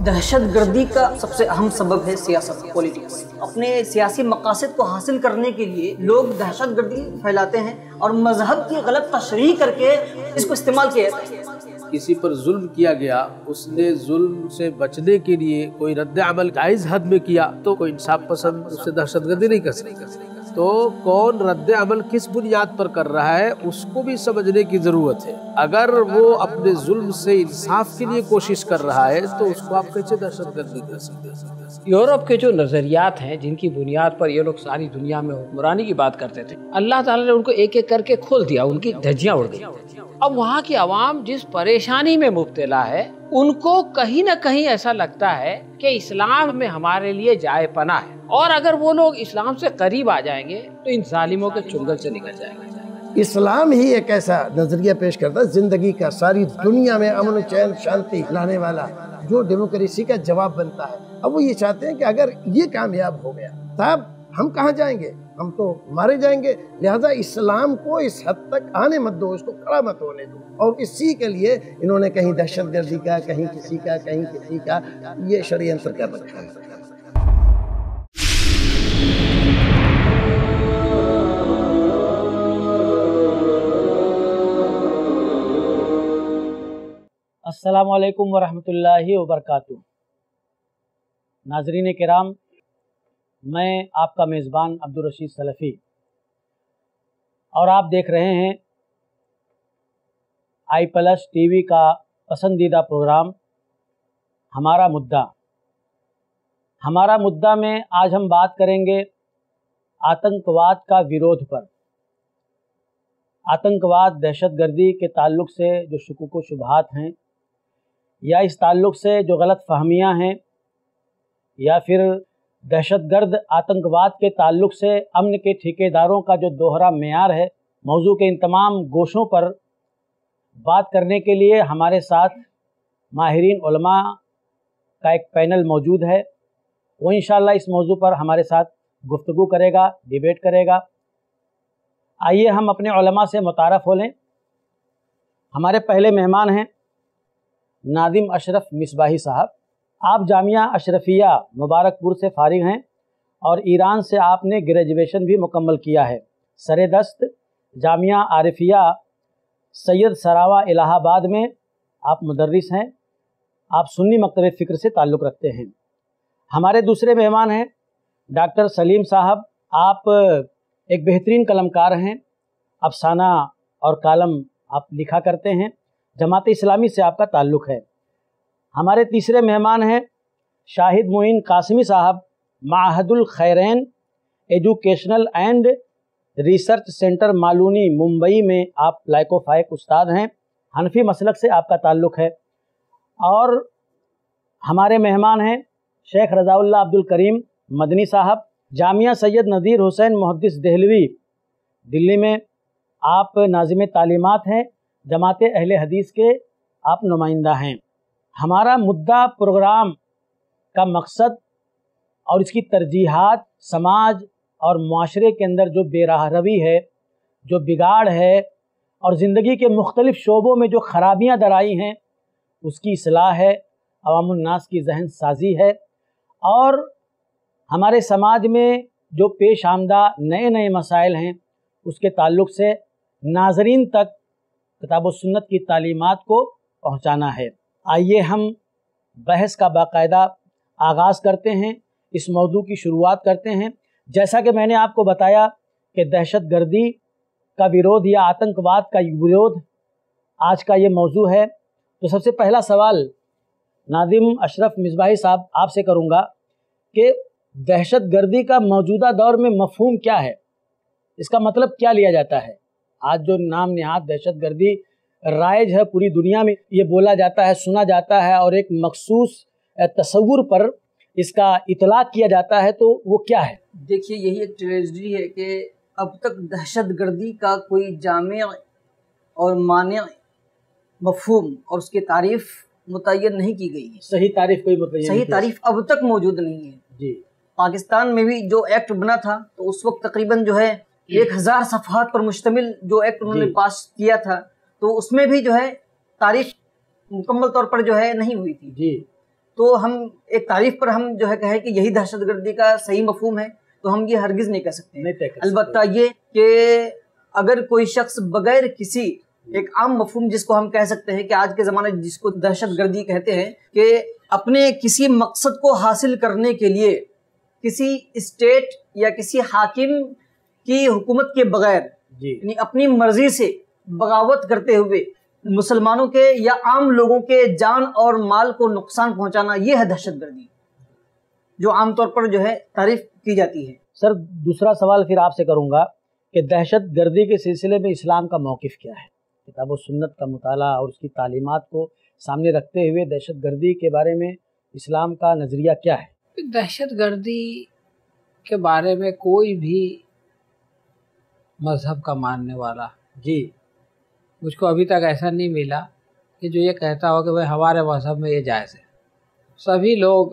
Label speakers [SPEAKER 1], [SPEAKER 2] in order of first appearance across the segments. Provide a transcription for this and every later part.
[SPEAKER 1] دہشت گردی کا سب سے اہم سبب ہے سیاست، پولیٹکس۔ اپنے سیاسی مقاصد کو حاصل کرنے کے لیے لوگ دہشت گردی پھیلاتے ہیں اور مذہب کی غلط تشریح کر کے اس کو استعمال کیا جاتا ہے۔
[SPEAKER 2] کسی پر ظلم کیا گیا، اس نے ظلم سے بچنے کے لیے کوئی رد عمل جائز حد میں کیا تو کوئی انصاف پسند اس سے دہشت گردی نہیں کر سکتا۔ تو کون رد عمل کس بنیاد پر کر رہا ہے اس کو بھی سمجھنے کی ضرورت ہے۔ اگر وہ اپنے ظلم سے انصاف کے لیے کوشش کر رہا ہے تو اس کو آپ کیسے دہشت گردی کر سکتے ہیں؟
[SPEAKER 3] یورپ کے جو نظریات ہیں جن کی بنیاد پر یہ لوگ ساری دنیا میں حکمرانی کی بات کرتے تھے، اللہ تعالیٰ نے ان کو ایک ایک کر کے کھول دیا، ان کی دھجیاں اڑ گئی۔ اب وہاں کی عوام جس پریشانی میں مبتلا ہے ان کو کہیں نہ کہیں ایسا لگتا ہے کہ اسلام میں ہمارے لیے جائے پناہ ہے، اور اگر وہ لوگ اسلام سے قریب آ جائیں گے تو ان ظالموں کے چنگل سے نکل جائیں گے۔
[SPEAKER 4] اسلام ہی ایک ایسا نظریہ پیش کرتا ہے زندگی کا، ساری دنیا میں امن و چین شانتی لانے والا، جو ڈیموکریسی کا جواب بنتا ہے۔ اب وہ یہ چاہتے ہیں کہ اگر یہ کامیاب ہو گیا تب ہم کہاں جائیں گے؟ ہم تو مارے جائیں گے، لہذا اسلام کو اس حد تک آنے مت دو، اس کو کھڑا مت ہونے دو۔ اور اسی کے لیے انہوں نے کہیں دہشت گردی کا، کہیں کسی کا، کہیں کسی کا، یہ شریعت کر رکھا ہے۔
[SPEAKER 5] السلام علیکم ورحمۃ اللہ وبرکاتہ۔ ناظرین کرام، میں آپ کا میزبان عبدالرشید سلفی، اور آپ دیکھ رہے ہیں i+ ٹی وی کا پسندیدہ پروگرام ہمارا مدعا۔ ہمارا مدعا میں آج ہم بات کریں گے آتنکواد کا ویرودھ پر۔ آتنکواد، دہشت گردی کے تعلق سے جو شکوک و شبہات ہیں، یا اس تعلق سے جو غلط فہمیاں ہیں، یا پھر دہشت گرد آتنکواد کے تعلق سے امن کے ٹھیکیداروں کا جو دوہرا معیار ہے، موضوع کے ان تمام گوشوں پر بات کرنے کے لیے ہمارے ساتھ ماہرین علماء کا ایک پینل موجود ہے۔ وہ انشاءاللہ اس موضوع پر ہمارے ساتھ گفتگو کرے گا، ڈیبیٹ کرے گا۔ آئیے ہم اپنے علماء سے متعارف ہو لیں۔ ہمارے پہلے مہمان ہیں ناظم اشرف مصباحی صاحب۔ آپ جامعہ اشرفیہ مبارک پور سے فارغ ہیں اور ایران سے آپ نے گریجویشن بھی مکمل کیا ہے۔ سر دست جامعہ عارفیہ سید سراوا الہ آباد میں آپ مدرس ہیں۔ آپ سنی مکتب فکر سے تعلق رکھتے ہیں۔ ہمارے دوسرے مہمان ہیں ڈاکٹر سلیم صاحب۔ آپ ایک بہترین قلمکار ہیں، افسانہ اور کالم آپ لکھا کرتے ہیں۔ جماعت اسلامی سے آپ کا تعلق ہے۔ ہمارے تیسرے مہمان ہیں شاہد معین قاسمی صاحب۔ Mahad Al-Khairain educational and research centre Malvani Mumbai میں آپ لائق و فائق استاد ہیں۔ حنفی مسلک سے آپ کا تعلق ہے۔ اور ہمارے مہمان ہیں شیخ رضا اللہ عبد الکریم مدنی صاحب۔ جامعہ سید نذیر حسین محدث دہلوی دلی میں آپ ناظم تعلیمات ہیں۔ جماعت اہل حدیث کے آپ نمائندہ ہیں۔ ہمارا مدعا پروگرام کا مقصد اور اس کی ترجیحات سماج اور معاشرے کے اندر جو بے راہ روی ہے، جو بگاڑ ہے، اور زندگی کے مختلف شعبوں میں جو خرابیاں درائی ہیں، اس کی اصلاح ہے، عوام الناس کی ذہن سازی ہے، اور ہمارے سماج میں جو پیش آمدہ نئے نئے مسائل ہیں اس کے تعلق سے ناظرین تک کتاب و سنت کی تعلیمات کو پہنچانا ہے۔ آئیے ہم بحث کا باقاعدہ آغاز کرتے ہیں، اس موضوع کی شروعات کرتے ہیں۔ جیسا کہ میں نے آپ کو بتایا کہ دہشت گردی کا ویرودھ یا آتنکواد کا ویرودھ آج کا یہ موضوع ہے۔ تو سب سے پہلا سوال ناظم اشرف مصباحی صاحب آپ سے کروں گا کہ دہشت گردی کا موجودہ دور میں مفہوم کیا ہے؟ اس کا مطلب کیا لیا جاتا ہے؟ آج جو نام نہاد دہشت گردی رائج ہے پوری دنیا میں، یہ بولا جاتا ہے، سنا جاتا ہے، اور ایک مخصوص تصور پر اس کا اطلاق کیا جاتا ہے، تو وہ کیا ہے؟
[SPEAKER 1] دیکھیے، یہی ایک ٹریجڈی ہے کہ اب تک دہشت گردی کا کوئی جامع اور مانع مفہوم اور اس کی تعریف متعین نہیں کی گئی ہے۔
[SPEAKER 5] صحیح تعریف کوئی متعین
[SPEAKER 1] صحیح تعریف اب تک موجود نہیں ہے۔
[SPEAKER 5] جی،
[SPEAKER 1] پاکستان میں بھی جو ایکٹ بنا تھا تو اس وقت تقریباً جو ہے 1000 صفحات پر مشتمل جو ایکٹ انہوں نے پاس کیا تھا، تو اس میں بھی جو ہے تعریف مکمل طور پر جو ہے نہیں ہوئی تھی۔
[SPEAKER 5] جی،
[SPEAKER 1] تو ہم ایک تعریف پر ہم جو ہے کہیں کہ یہی دہشت گردی کا صحیح مفہوم ہے تو ہم یہ ہرگز نہیں کہہ سکتے. البتہ یہ کہ اگر کوئی شخص بغیر کسی ایک عام مفہوم جس کو ہم کہہ سکتے ہیں کہ آج کے زمانے جس کو دہشت گردی کہتے ہیں، کہ اپنے کسی مقصد کو حاصل کرنے کے لیے کسی اسٹیٹ یا کسی حاکم کی حکومت کے بغیر یعنی اپنی مرضی سے بغاوت کرتے ہوئے مسلمانوں کے یا عام لوگوں کے جان اور مال کو نقصان پہنچانا، یہ ہے دہشت گردی جو عام طور پر جو ہے تعریف کی جاتی ہے.
[SPEAKER 5] سر دوسرا سوال پھر آپ سے کروں گا کہ دہشت گردی کے سلسلے میں اسلام کا موقف کیا ہے؟ کتاب و سنت کا مطالعہ اور اس کی تعلیمات کو سامنے رکھتے ہوئے دہشت گردی کے بارے میں اسلام کا نظریہ کیا ہے؟
[SPEAKER 3] دہشت گردی کے بارے میں کوئی بھی مذہب کا ماننے والا مجھ کو ابھی تک ایسا نہیں ملا کہ جو یہ کہتا ہو کہ بھائی ہمارے مذہب میں یہ جائز ہے. سبھی لوگ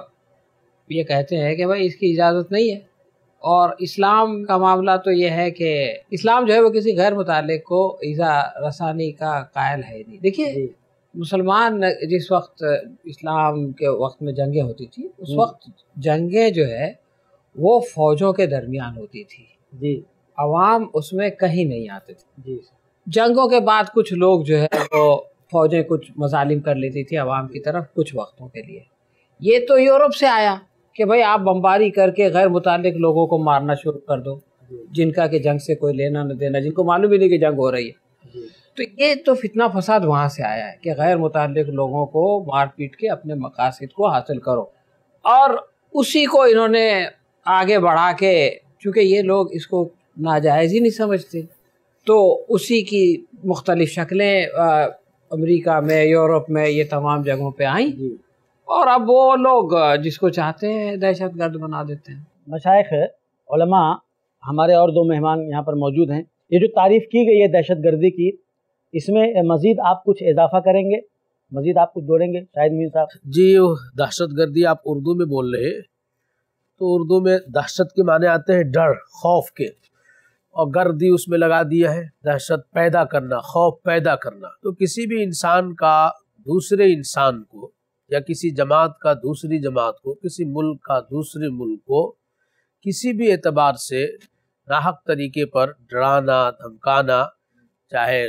[SPEAKER 3] یہ کہتے ہیں کہ بھائی اس کی اجازت نہیں ہے. اور اسلام کا معاملہ تو یہ ہے کہ اسلام جو ہے وہ کسی غیر متعلق کو ایذا رسانی کا قائل ہے نہیں. دیکھیے مسلمان جس وقت اسلام کے وقت میں جنگیں ہوتی تھی، اس وقت جنگیں جو ہے وہ فوجوں کے درمیان ہوتی تھی، عوام اس میں کہیں نہیں آتے تھے. جنگوں کے بعد کچھ لوگ جو ہے وہ فوجیں کچھ مظالم کر لیتی تھی عوام کی طرف کچھ وقتوں کے لیے. یہ تو یورپ سے آیا کہ بھائی آپ بمباری کر کے غیر متعلق لوگوں کو مارنا شروع کر دو، جن کا کہ جنگ سے کوئی لینا نہ دینا، جن کو معلوم ہی نہیں کہ جنگ ہو رہی ہے. تو یہ تو فتنہ فساد وہاں سے آیا ہے کہ غیر متعلق لوگوں کو مار پیٹ کے اپنے مقاصد کو حاصل کرو. اور اسی کو انہوں نے آگے بڑھا کے، چونکہ یہ لوگ اس کو ناجائز ہی نہیں سمجھتے، تو اسی کی مختلف شکلیں امریکہ میں، یورپ میں، یہ تمام جگہوں پہ آئیں، اور اب وہ لوگ جس کو چاہتے ہیں دہشت گرد بنا دیتے ہیں.
[SPEAKER 5] مشائخ علماء ہمارے اور دو مہمان یہاں پر موجود ہیں. یہ جو تعریف کی گئی ہے دہشت گردی کی، اس میں مزید آپ کچھ اضافہ کریں گے، مزید آپ کچھ جوڑیں گے شاہد میر صاحب؟
[SPEAKER 2] جی، دہشت گردی آپ اردو میں بول رہے ہیں تو اردو میں دہشت کے معنی آتے ہیں ڈر، خوف کے، اور گردی اس میں لگا دیا ہے دہشت پیدا کرنا، خوف پیدا کرنا. تو کسی بھی انسان کا دوسرے انسان کو، یا کسی جماعت کا دوسری جماعت کو، کسی ملک کا دوسرے ملک کو کسی بھی اعتبار سے ناحق طریقے پر ڈرانا، دھمکانا، چاہے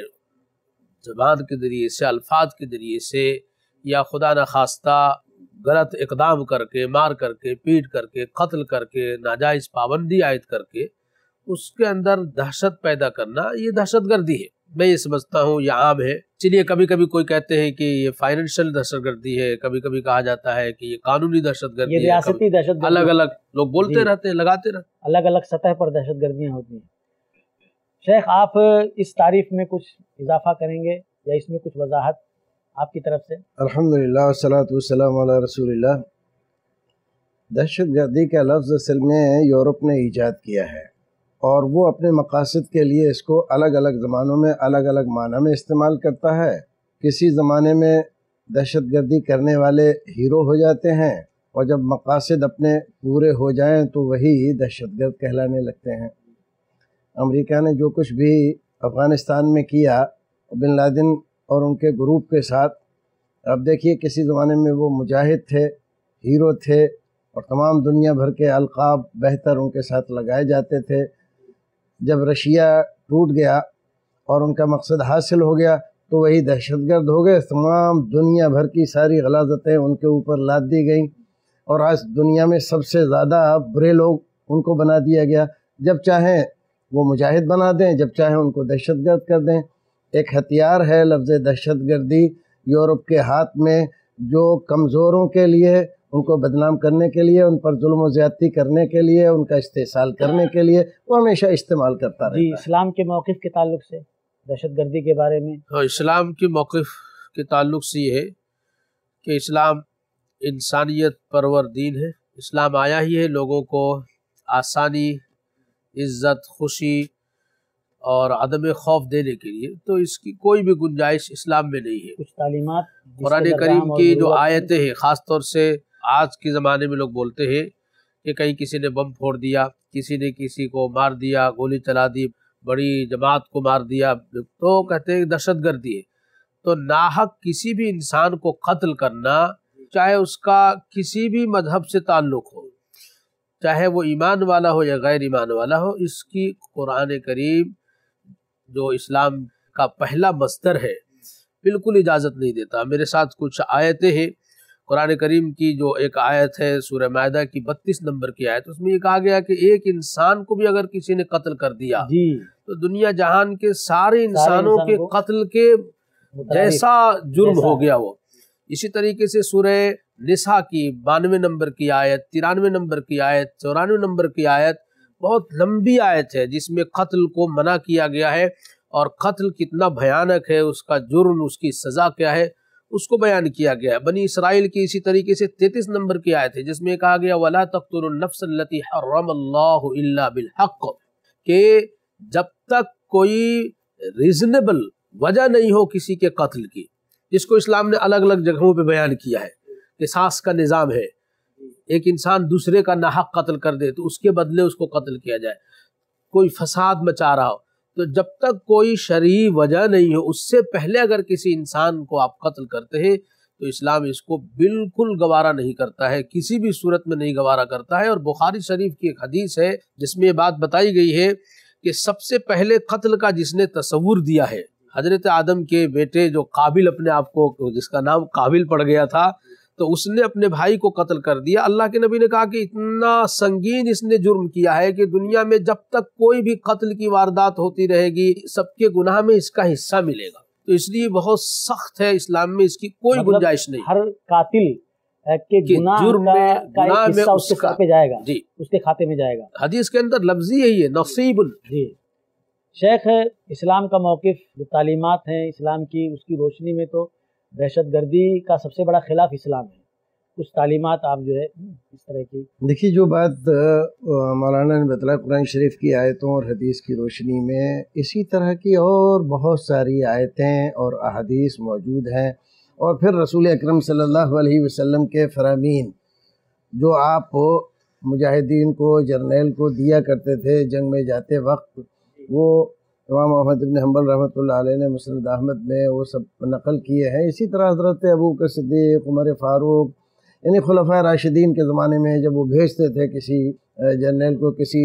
[SPEAKER 2] زبان کے ذریعے سے، الفاظ کے ذریعے سے، یا خدا نخواستہ غلط اقدام کر کے، مار کر کے، پیٹ کر کے، قتل کر کے، ناجائز پابندی عائد کر کے اس کے اندر دہشت پیدا کرنا، یہ دہشت گردی ہے. میں یہ سمجھتا ہوں یہ عام ہے. چلیے کبھی کبھی کوئی کہتے ہیں کہ یہ فائنینشل دہشت گردی ہے، کبھی کبھی کہا جاتا ہے کہ یہ قانونی دہشت گردی ہے،
[SPEAKER 5] ریاستی دہشت گردی،
[SPEAKER 2] الگ الگ لوگ بولتے رہتے ہیں، لگاتے رہتے ہیں،
[SPEAKER 5] الگ الگ سطح پر دہشت گردیاں ہوتی ہیں. شیخ آپ اس تعریف میں کچھ اضافہ کریں گے یا اس میں کچھ وضاحت آپ کی طرف سے؟
[SPEAKER 4] الحمدللہ والصلاۃ والسلام علی رسول اللہ. دہشت گردی کا لفظ اصل میں یورپ نے ایجاد کیا ہے، اور وہ اپنے مقاصد کے لیے اس کو الگ الگ زمانوں میں الگ الگ معنی میں استعمال کرتا ہے. کسی زمانے میں دہشت گردی کرنے والے ہیرو ہو جاتے ہیں، اور جب مقاصد اپنے پورے ہو جائیں تو وہی دہشت گرد کہلانے لگتے ہیں. امریکہ نے جو کچھ بھی افغانستان میں کیا بن لادن اور ان کے گروپ کے ساتھ، اب دیکھیے کسی زمانے میں وہ مجاہد تھے، ہیرو تھے، اور تمام دنیا بھر کے القاب بہتر ان کے ساتھ لگائے جاتے تھے. جب رشیا ٹوٹ گیا اور ان کا مقصد حاصل ہو گیا تو وہی دہشت گرد ہو گئے. تمام دنیا بھر کی ساری غلاظتیں ان کے اوپر لاد دی گئیں، اور آج دنیا میں سب سے زیادہ برے لوگ ان کو بنا دیا گیا. جب چاہیں وہ مجاہد بنا دیں، جب چاہیں ان کو دہشت گرد کر دیں. ایک ہتھیار ہے لفظ دہشت گردی یورپ کے ہاتھ میں، جو کمزوروں کے لیے، ان کو بدنام کرنے کے لیے، ان پر ظلم و زیادتی کرنے کے لیے، ان کا استحصال کرنے کے لیے وہ ہمیشہ استعمال کرتا رہتا ہے.
[SPEAKER 5] اسلام کے موقف کے تعلق سے دہشت گردی کے بارے میں؟
[SPEAKER 2] اسلام کے موقف کے تعلق سے یہ ہے کہ اسلام انسانیت پرور دین ہے. اسلام آیا ہی ہے لوگوں کو آسانی، عزت، خوشی اور عدم خوف دینے کے لیے، تو اس کی کوئی بھی گنجائش اسلام میں نہیں ہے.
[SPEAKER 5] کچھ تعلیمات
[SPEAKER 2] قرآن کریم کی جو آیتیں ہیں، خاص طور سے آج کے زمانے میں لوگ بولتے ہیں کہ کہیں کسی نے بم پھوڑ دیا، کسی نے کسی کو مار دیا، گولی چلا دی، بڑی جماعت کو مار دیا، تو کہتے ہیں دہشت گردی ہے. تو ناحق کسی بھی انسان کو قتل کرنا چاہے اس کا کسی بھی مذہب سے تعلق ہو، چاہے وہ ایمان والا ہو یا غیر ایمان والا ہو، اس کی قرآن کریم جو اسلام کا پہلا مصدر ہے بالکل اجازت نہیں دیتا۔ میرے ساتھ کچھ آیتیں ہیں قرآن کریم کی، جو ایک آیت ہے سورہ مائدہ کی 32 نمبر کی آیت، اس میں یہ کہا گیا کہ ایک انسان کو بھی اگر کسی نے قتل کر دیا تو دنیا جہان کے سارے انسانوں کے قتل کے جیسا جرم ہو گیا وہ۔ اسی طریقے سے سورہ نساء کی 92 نمبر کی آیت، 93 نمبر کی آیت، 94 نمبر کی آیت، بہت لمبی آیت ہے جس میں قتل کو منع کیا گیا ہے، اور قتل کتنا بھیانک ہے، اس کا جرم، اس کی سزا کیا ہے، اس کو بیان کیا گیا ہے۔ بنی اسرائیل کی اسی طریقے سے 33 نمبر کی آیت ہے جس میں کہا گیا وَلَا تَقْتُلُوا النَّفْسَ الَّتِي حَرَّمَ اللَّهُ إِلَّا بِالْحَقِّ، کہ جب تک کوئی ریزنیبل وجہ نہیں ہو کسی کے قتل کی، جس کو اسلام نے الگ الگ جگہوں پہ بیان کیا ہے، قصاص کا نظام ہے، ایک انسان دوسرے کا ناحق قتل کر دے تو اس کے بدلے اس کو قتل کیا جائے، کوئی فساد مچا رہا ہو، تو جب تک کوئی شرعی وجہ نہیں ہو، اس سے پہلے اگر کسی انسان کو آپ قتل کرتے ہیں تو اسلام اس کو بالکل گوارا نہیں کرتا ہے، کسی بھی صورت میں نہیں گوارا کرتا ہے۔ اور بخاری شریف کی ایک حدیث ہے جس میں یہ بات بتائی گئی ہے کہ سب سے پہلے قتل کا جس نے تصور دیا ہے، حضرت آدم کے بیٹے جو قابل اپنے آپ کو، جس کا نام قابل پڑ گیا تھا، تو اس نے اپنے بھائی کو قتل کر دیا۔ اللہ کے نبی نے کہا کہ اتنا سنگین اس نے جرم کیا ہے کہ دنیا میں جب تک کوئی بھی قتل کی واردات ہوتی رہے گی سب کے گناہ میں اس کا حصہ ملے گا، تو اس لیے بہت سخت ہے، اسلام میں اس کی کوئی گنجائش نہیں۔
[SPEAKER 5] ہر قاتل کے گناہ
[SPEAKER 2] جرم
[SPEAKER 5] کا
[SPEAKER 2] میں
[SPEAKER 5] ایک حصہ اس کے سر پہ جائے گا،
[SPEAKER 2] جی،
[SPEAKER 5] اس کے کھاتے میں جائے گا۔
[SPEAKER 2] حدیث کے اندر لفظی یہی ہے نصیب۔
[SPEAKER 5] جی شیخ، اسلام کا موقف، جو تعلیمات ہیں اسلام کی، اس کی روشنی میں تو دہشت گردی کا سب سے بڑا خلاف اسلام ہے، کچھ تعلیمات آپ جو ہے اس طرح کی۔
[SPEAKER 4] دیکھیے جو بات مولانا نے بتلایا قرآن شریف کی آیتوں اور حدیث کی روشنی میں، اسی طرح کی اور بہت ساری آیتیں اور احادیث موجود ہیں، اور پھر رسول اکرم صلی اللہ علیہ وسلم کے فرامین جو آپ مجاہدین کو، جرنیل کو دیا کرتے تھے جنگ میں جاتے وقت، وہ امام احمد بن حنبل رحمۃ اللہ علیہ نے مسند احمد میں وہ سب نقل کیے ہیں۔ اسی طرح حضرت ابوبکر صدیق، عمر فاروق، یعنی خلفائے راشدین کے زمانے میں جب وہ بھیجتے تھے کسی جرنیل کو کسی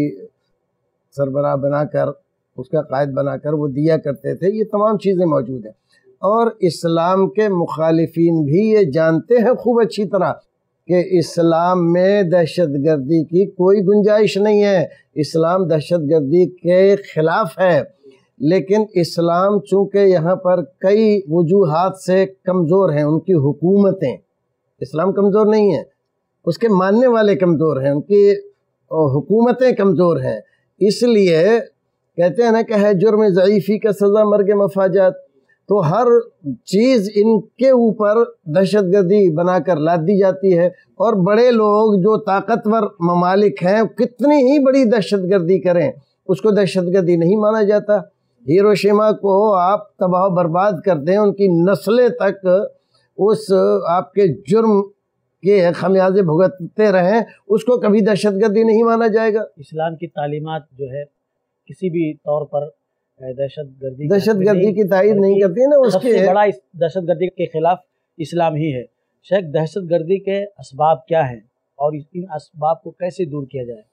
[SPEAKER 4] سربراہ بنا کر، اس کا قائد بنا کر وہ دیا کرتے تھے، یہ تمام چیزیں موجود ہیں۔ اور اسلام کے مخالفین بھی یہ جانتے ہیں خوب اچھی طرح کہ اسلام میں دہشت گردی کی کوئی گنجائش نہیں ہے، اسلام دہشت گردی کے خلاف ہے، لیکن اسلام چونکہ یہاں پر کئی وجوہات سے کمزور ہیں، ان کی حکومتیں، اسلام کمزور نہیں ہے، اس کے ماننے والے کمزور ہیں، ان کی حکومتیں کمزور ہیں، اس لیے کہتے ہیں نا کہ ہے جرم ضعیفی کا سزا مرگ مفاجات، تو ہر چیز ان کے اوپر دہشت گردی بنا کر لاد دی جاتی ہے، اور بڑے لوگ جو طاقتور ممالک ہیں کتنی ہی بڑی دہشت گردی کریں اس کو دہشت گردی نہیں مانا جاتا۔ ہیروشیما کو آپ تباہ و برباد کرتے ہیں، ان کی نسلیں تک اس آپ کے جرم کے خمیازے بھگتتے رہیں، اس کو کبھی دہشت گردی نہیں مانا جائے گا۔
[SPEAKER 5] اسلام کی تعلیمات جو ہے کسی بھی طور پر دہشت
[SPEAKER 4] گردی کی تائید نہیں کرتی ہے نا، اس
[SPEAKER 5] سب سے بڑا دہشت گردی کے خلاف اسلام ہی ہے۔ شیخ، دہشت گردی کے اسباب کیا ہیں اور ان اسباب کو کیسے دور کیا جائے؟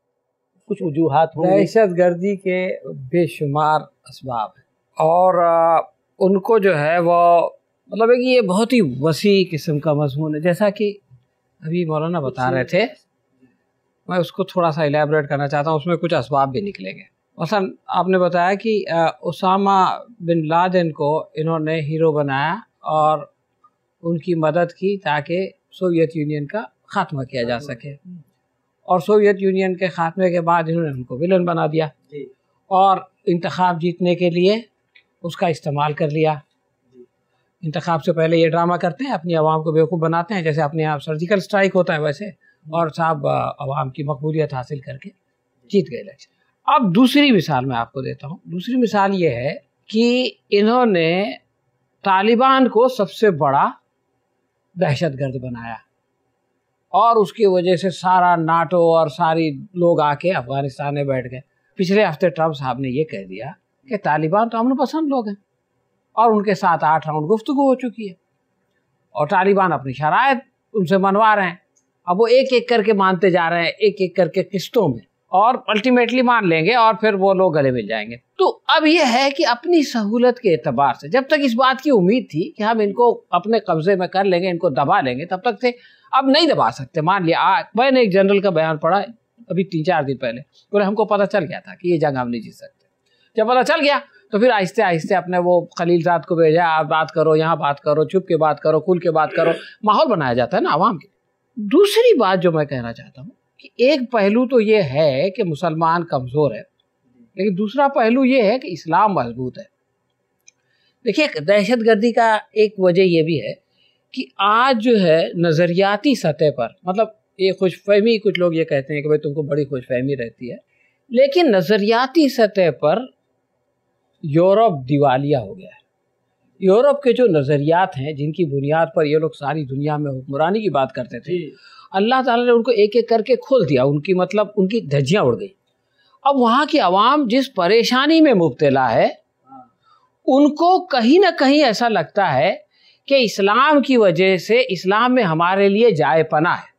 [SPEAKER 5] کچھ وجوہات ہوں گے۔
[SPEAKER 3] دہشت گردی کے بے شمار اسباب ہیں، اور ان کو جو ہے وہ مطلب ہے کہ یہ بہت ہی وسیع قسم کا مضمون ہے، جیسا کہ ابھی مولانا بتا رہے تھے، میں اس کو تھوڑا سا الیبریٹ کرنا چاہتا ہوں، اس میں کچھ اسباب بھی نکلیں گے۔ مثلا آپ نے بتایا کہ اسامہ بن لادن کو انہوں نے ہیرو بنایا اور ان کی مدد کی تاکہ سوویت یونین کا خاتمہ کیا جا سکے، اور سوویت یونین کے خاتمے کے بعد انہوں نے ان کو ولن بنا دیا، اور انتخاب جیتنے کے لیے اس کا استعمال کر لیا۔ انتخاب سے پہلے یہ ڈرامہ کرتے ہیں، اپنی عوام کو بیوقوف بناتے ہیں، جیسے اپنے یہاں سرجیکل اسٹرائک ہوتا ہے ویسے، اور صاحب عوام کی مقبولیت حاصل کر کے جیت گئے الیکشن۔ اب دوسری مثال میں آپ کو دیتا ہوں۔ دوسری مثال یہ ہے کہ انہوں نے طالبان کو سب سے بڑا دہشت گرد بنایا، اور اس کی وجہ سے سارا ناٹو اور ساری لوگ آ کے افغانستان میں بیٹھ گئے۔ پچھلے ہفتے ٹرمپ صاحب نے یہ کہہ دیا کہ طالبان تو امن پسند لوگ ہیں، اور ان کے ساتھ 8 راؤنڈ گفتگو ہو چکی ہے، اور طالبان اپنی شرائط उनसे मनवा रहे हैं। अब वो एक एक करके मानते जा रहे हैं, एक एक करके किस्तों में, और अल्टीमेटली मान लेंगे और फिर वो लोग गले मिल जाएंगे। तो अब ये है कि अपनी सहूलत के एतबार से, जब तक इस बात की उम्मीद थी कि हम इनको अपने कब्जे में कर लेंगे, इनको दबा लेंगे, तब तक थे। अब नहीं दबा सकते। मान लिया मैंने एक जनरल का बयान पढ़ा अभी 3-4 दिन पहले, बोले हमको पता चल गया था कि ये जंग हम नहीं जीत सकते। जब पता चल गया तो फिर आहिस्ते आहिस्ते अपने वो खलील साहब को भेजा, आप बात करो, यहाँ बात करो, छुप के बात करो, खुल के बात करो, माहौल बनाया जाता है ना आवाम के। दूसरी बात जो मैं कहना चाहता हूँ कि एक पहलू तो ये है कि मुसलमान कमज़ोर है, लेकिन दूसरा पहलू ये है कि इस्लाम मजबूत है। देखिए, दहशतगर्दी का एक वजह ये भी है कि आज जो है नज़रियाती सतह पर, मतलब ये खुशफहमी, कुछ लोग ये कहते हैं कि भाई तुमको बड़ी खुशफहमी रहती है, लेकिन नज़रियाती सतह पर यूरोप दिवालिया हो गया है। यूरोप के जो नज़रियात हैं, जिनकी बुनियाद पर ये लोग सारी दुनिया में हुक्मरानी की बात करते थे, अल्लाह ताला ने उनको एक एक करके खोल दिया, उनकी मतलब उनकी धज्जियाँ उड़ गई। अब वहाँ की आवाम जिस परेशानी में मुब्तला है, उनको कहीं ना कहीं ऐसा लगता है कि इस्लाम की वजह से इस्लाम में हमारे लिए जाए पना है,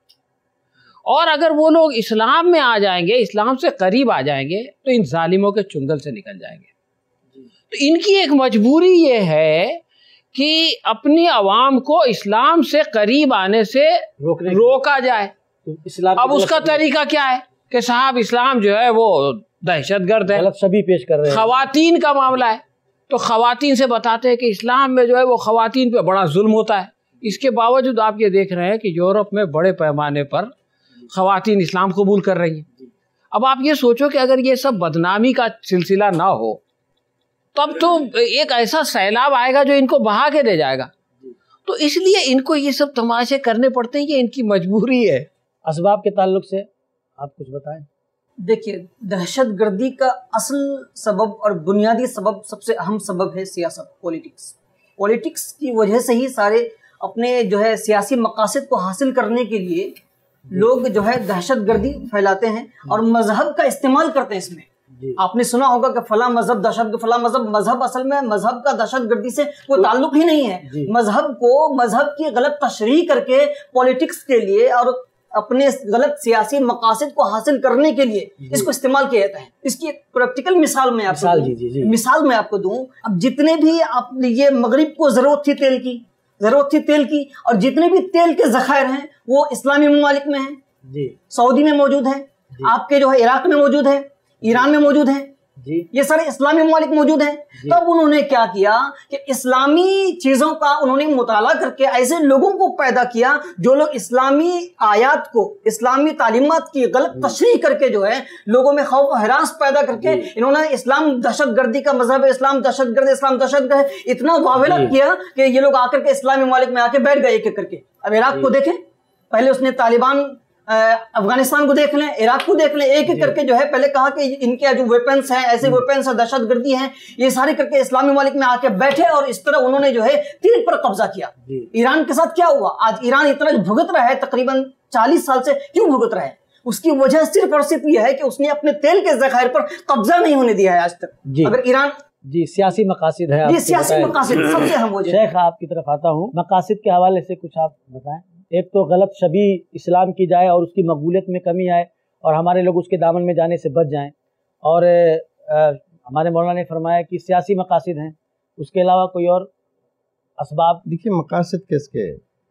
[SPEAKER 3] और अगर वो लोग इस्लाम में आ जाएंगे, इस्लाम से करीब आ जाएंगे, तो इन जालिमों के चुंगल से निकल जाएंगे। तो इनकी एक मजबूरी ये है कि अपनी आवाम को इस्लाम से करीब आने से रोका जाए।
[SPEAKER 5] तो इस्लाम
[SPEAKER 3] अब उसका तरीका क्या है कि साहब इस्लाम जो है वो दहशतगर्द है,
[SPEAKER 5] गलत सभी पेश कर रहे हैं।
[SPEAKER 3] खवातीन का मामला है, तो खवातीन से बताते हैं कि इस्लाम में जो है वो खवातीन पे बड़ा जुल्म होता है। इसके बावजूद आप ये देख रहे हैं कि यूरोप में बड़े पैमाने पर खवातीन इस्लाम कबूल कर रही हैं। अब आप ये सोचो कि अगर ये सब बदनामी का सिलसिला ना हो, तब तो एक ऐसा सैलाब आएगा जो इनको बहा के दे जाएगा। तो इसलिए इनको ये सब तमाशे करने पड़ते हैं, ये इनकी मजबूरी है।
[SPEAKER 5] असबाब के ताल्लुक से आप कुछ बताएं।
[SPEAKER 1] देखिए, दहशतगर्दी का असल सबब और बुनियादी सबब, सबसे अहम सबब है सियासत, पॉलिटिक्स। पॉलिटिक्स की वजह से ही सारे अपने जो है सियासी मकासद को हासिल करने के लिए लोग जो है दहशतगर्दी फैलाते हैं और मजहब का इस्तेमाल करते हैं इसमें। आपने सुना होगा कि फला मजहब दहशत, फला मजहब असल में मजहब का दहशतगर्दी से कोई ताल्लुक ही नहीं है। मजहब को मजहब की गलत तशरीह करके पॉलिटिक्स के लिए और अपने गलत सियासी मकासद को हासिल करने के लिए इसको इस्तेमाल किया जाता है। इसकी एक प्रैक्टिकल मिसाल मैं आपको दूं। अब जितने भी आप ये मगरिब को जरूरत थी तेल की और जितने भी तेल के जखायर हैं वो इस्लामी ममालिक में हैं, सऊदी में मौजूद है, आपके जो है इराक में मौजूद है, ईरान में मौजूद है, ये सारे इस्लामी ममालिक मौजूद हैं। तब उन्होंने क्या किया कि इस्लामी चीजों का उन्होंने मुताला करके ऐसे लोगों को पैदा किया जो लोग इस्लामी आयात को, इस्लामी तालीमात की गलत तशरीह करके जो है लोगों में खौफ हरास पैदा करके इन्होंने इस्लाम दहशतगर्दी का मजहब है, इस्लाम दहशतगर्द है, इतना वावेला किया कि ये लोग आकर के इस्लामी ममालिक में आके बैठ गए एक एक करके। अब इराक को देखें, पहले उसने तालिबान, अफगानिस्तान को देख लें, इराक को देख लें, एक एक करके जो है पहले कहा कि इनके जो वेपन्स हैं, ऐसे वेपन्स है, दहशतगर्दी हैं, ये सारे करके इस्लामी ममालिक में आके बैठे और इस तरह उन्होंने जो है तेल पर कब्जा किया। ईरान के साथ क्या हुआ? आज ईरान इतना भुगत रहा है, तकरीबन 40 साल से। क्यों भुगत रहा है? उसकी वजह सिर्फ और सिर्फ यह है कि उसने अपने तेल के जखायर पर कब्जा नहीं होने दिया है आज तक। अगर ईरान
[SPEAKER 5] सियासी मकासिद है,
[SPEAKER 1] ये सियासी मकासिद सबसे अहम वजह।
[SPEAKER 5] शेख, आपकी तरफ आता हूँ, मकासिद के हवाले से कुछ आप बताएं। एक तो गलत शबी इस्लाम की जाए और उसकी मकबूलियत में कमी आए और हमारे लोग उसके दामन में जाने से बच जाएं, और हमारे मौलाना ने फरमाया कि सियासी मकासिद हैं, उसके अलावा कोई और असबाब।
[SPEAKER 4] देखिए, मकासिद किसके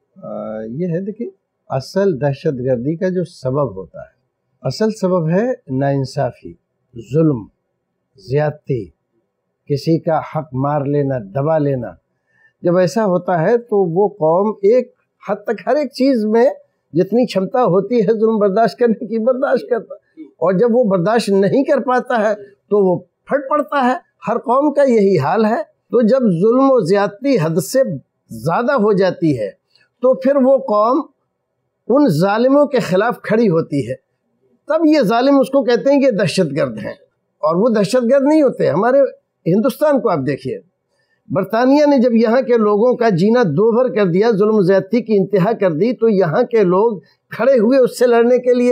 [SPEAKER 4] ये है, देखिए असल दहशतगर्दी का जो सबब होता है, असल सबब है नाइंसाफ़ी, जुल्म, ज़्यादती, किसी का हक मार लेना, दबा लेना। जब ऐसा होता है तो वो कौम एक हद तक हर एक चीज़ में जितनी क्षमता होती है जुल्म बर्दाश्त करने की, बर्दाश्त करता है, और जब वो बर्दाश्त नहीं कर पाता है तो वो फट पड़ता है। हर कौम का यही हाल है। तो जब जुल्म और ज़्यादती हद से ज़्यादा हो जाती है तो फिर वो कौम उन जालिमों के ख़िलाफ़ खड़ी होती है। तब ये जालिम उसको कहते हैं कि दहशतगर्द हैं, और वो दहशतगर्द नहीं होते। हमारे हिंदुस्तान को आप देखिए, बरतानिया ने जब यहाँ के लोगों का जीना दोभर कर दिया, जुल्म ज़्यादती की इंतहा कर दी, तो यहाँ के लोग खड़े हुए उससे लड़ने के लिए।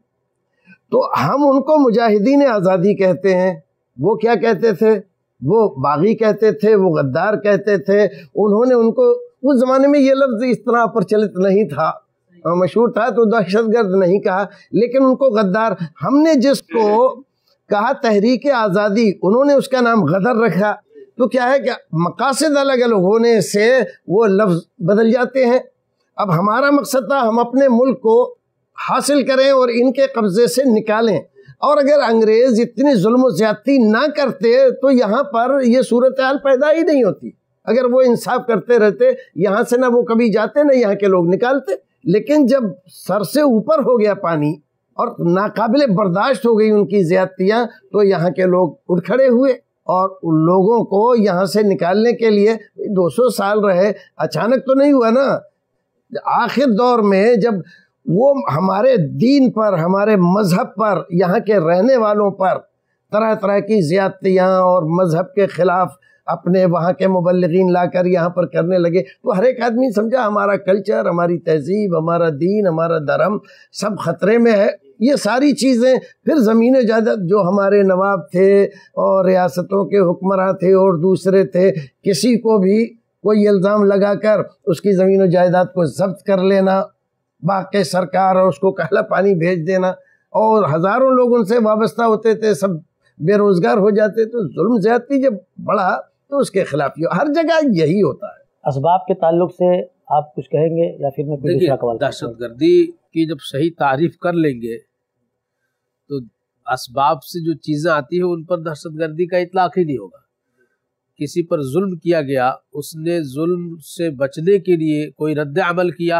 [SPEAKER 4] तो हम उनको मुजाहिदीन आज़ादी कहते हैं। वो क्या कहते थे? वो बागी कहते थे, वो गद्दार कहते थे। उन्होंने उनको, उस ज़माने में ये लफ्ज़ इस तरह प्रचलित नहीं था, مشہور تھا تو دہشت گرد نہیں کہا، لیکن ان کو غدار. ہم نے جس کو کہا تحریک آزادی، انہوں نے اس کا نام غدر رکھا. تو کیا ہے کہ مقاصد الگ الگ ہونے سے وہ لفظ بدل جاتے ہیں. اب ہمارا مقصد تھا ہم اپنے ملک کو حاصل کریں اور ان کے قبضے سے نکالیں، اور اگر انگریز اتنی ظلم و زیادتی نہ کرتے تو یہاں پر یہ صورتحال پیدا ہی نہیں ہوتی. اگر وہ انصاف کرتے رہتے یہاں سے نہ وہ کبھی جاتے نہ یہاں کے لوگ نکالتے. لیکن جب سر سے اوپر ہو گیا پانی اور ناقابل برداشت ہو گئی ان کی زیادتیاں، تو یہاں کے لوگ اٹھ کھڑے ہوئے اور ان لوگوں کو یہاں سے نکالنے کے لیے 200 سال رہے. اچانک تو نہیں ہوا نا. آخر دور میں جب وہ ہمارے دین پر، ہمارے مذہب پر، یہاں کے رہنے والوں پر طرح طرح کی زیادتیاں اور مذہب کے خلاف اپنے وہاں کے مبلغین لا کر یہاں پر کرنے لگے، تو ہر ایک آدمی سمجھا ہمارا کلچر، ہماری تہذیب، ہمارا دین، ہمارا دھرم سب خطرے میں ہے. یہ ساری چیزیں پھر زمین و جائیداد جو ہمارے نواب تھے اور ریاستوں کے حکمراں تھے اور دوسرے تھے، کسی کو بھی کوئی الزام لگا کر اس کی زمین و جائیداد کو ضبط کر لینا، باقی سرکار اور اس کو کالا پانی بھیج دینا، اور ہزاروں لوگ ان سے وابستہ ہوتے تھے، سب بے روزگار ہو جاتے. تو ظلم زیادتی جب بڑھا تو اس کے خلاف ہر جگہ یہی ہوتا ہے.
[SPEAKER 5] اسباب کے تعلق سے آپ کچھ کہیں گے یا پھر میں کوئی دوسرا سوال؟
[SPEAKER 2] دہشت گردی کی جب صحیح تعریف کر لیں گے تو اسباب سے جو چیزیں آتی ہیں ان پر دہشت گردی کا اطلاق ہی نہیں ہوگا. کسی پر ظلم کیا گیا، اس نے ظلم سے بچنے کے لیے کوئی رد عمل کیا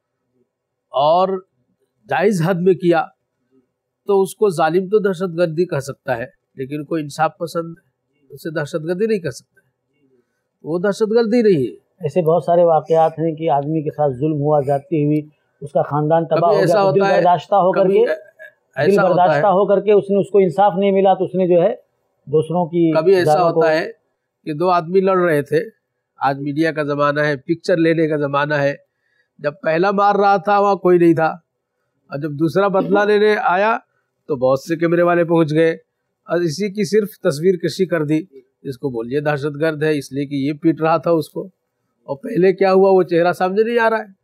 [SPEAKER 2] اور جائز حد میں کیا تو اس کو ظالم تو دہشت گردی کہہ سکتا ہے، لیکن کوئی انصاف پسند اسے دہشت گردی نہیں کہہ سکتا. وہ دہشت گردی نہیں ہے.
[SPEAKER 5] ایسے بہت سارے واقعات ہیں کہ آدمی کے ساتھ ظلم ہوا، زیادتی ہوئی، اس کا خاندان تباہ ہو گیا، دل برداشتہ ہو کر کے اس نے، اس کو انصاف نہیں ملا تو اس نے جو ہے دوسروں کی.
[SPEAKER 2] کبھی ایسا ہوتا ہے کہ دو آدمی لڑ رہے تھے، آج میڈیا کا زمانہ ہے، پکچر لینے کا زمانہ ہے. جب پہلا مار رہا تھا وہاں کوئی نہیں تھا، اور جب دوسرا بدلہ لینے آیا تو بہت سے کیمرے والے پہنچ گئے اور اسی کی صرف تصویر کشی کر دی. اس کو بولیے دہشت گرد ہے اس لیے کہ یہ پیٹ رہا تھا اس کو، اور پہلے کیا ہوا وہ چہرہ سامنے نہیں آ رہا ہے.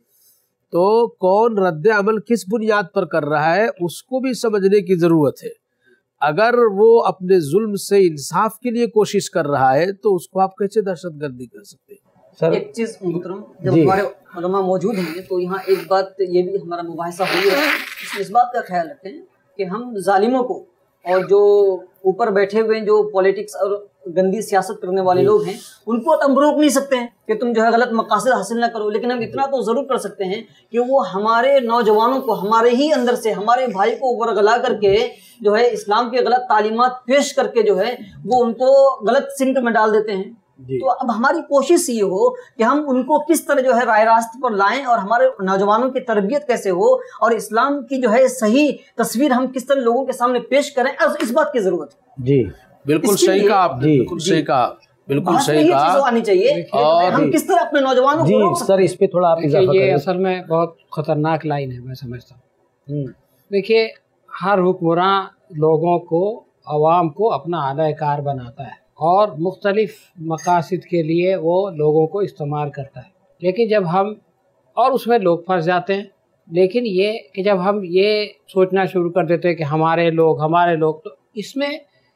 [SPEAKER 2] تو کون رد عمل کس بنیاد پر کر رہا ہے اس کو بھی سمجھنے کی ضرورت ہے. اگر وہ اپنے ظلم سے انصاف کے لیے کوشش کر رہا ہے تو اس کو آپ کیسے دہشت گردی کر سکتے ہیں؟
[SPEAKER 1] ایک چیز محترم، جب ہمارے علماء موجود ہیں تو یہاں ایک بات یہ بھی ہمارا مباحثہ ہوئی ہے، اس بات کا خیال رکھیں کہ ہم ظالموں کو اور جو اوپر بیٹھے ہوئے جو پولیٹکس اور گندی سیاست کرنے والے لوگ ہیں ان کو تو ہم روک نہیں سکتے ہیں کہ تم جو ہے غلط مقاصد حاصل نہ کرو، لیکن ہم اتنا تو ضرور کر سکتے ہیں کہ وہ ہمارے نوجوانوں کو ہمارے ہی اندر سے، ہمارے بھائی کو ورگلا کر کے جو ہے اسلام کی غلط تعلیمات پیش کر کے جو ہے وہ ان کو غلط سمت میں ڈال دیتے ہیں. تو اب ہماری کوشش یہ ہو کہ ہم ان کو کس طرح جو ہے رائے راست پر لائیں اور ہمارے نوجوانوں کی تربیت کیسے ہو اور اسلام کی جو ہے صحیح تصویر ہم کس طرح لوگوں کے سامنے پیش کریں، اس بات کی ضرورت ہے.
[SPEAKER 5] جی
[SPEAKER 2] بالکل صحیح کہا آپ نے، بالکل صحیح کہا، بالکل صحیح کہا.
[SPEAKER 1] آنی چاہیے اور ہم کس طرح اپنے نوجوانوں کو روک سکتے ہیں.
[SPEAKER 5] سر اس پہ تھوڑا آپ اضافہ کریں.
[SPEAKER 3] یہ اصل میں بہت خطرناک لائن ہے، میں سمجھتا ہوں. دیکھیے ہر حکمراں لوگوں کو، عوام کو اپنا اعلی کار بناتا ہے اور مختلف مقاصد کے لیے وہ لوگوں کو استعمال کرتا ہے، لیکن جب ہم، اور اس میں لوگ پھنس جاتے ہیں. لیکن یہ کہ جب ہم یہ سوچنا شروع کر دیتے ہیں کہ ہمارے لوگ، تو اس میں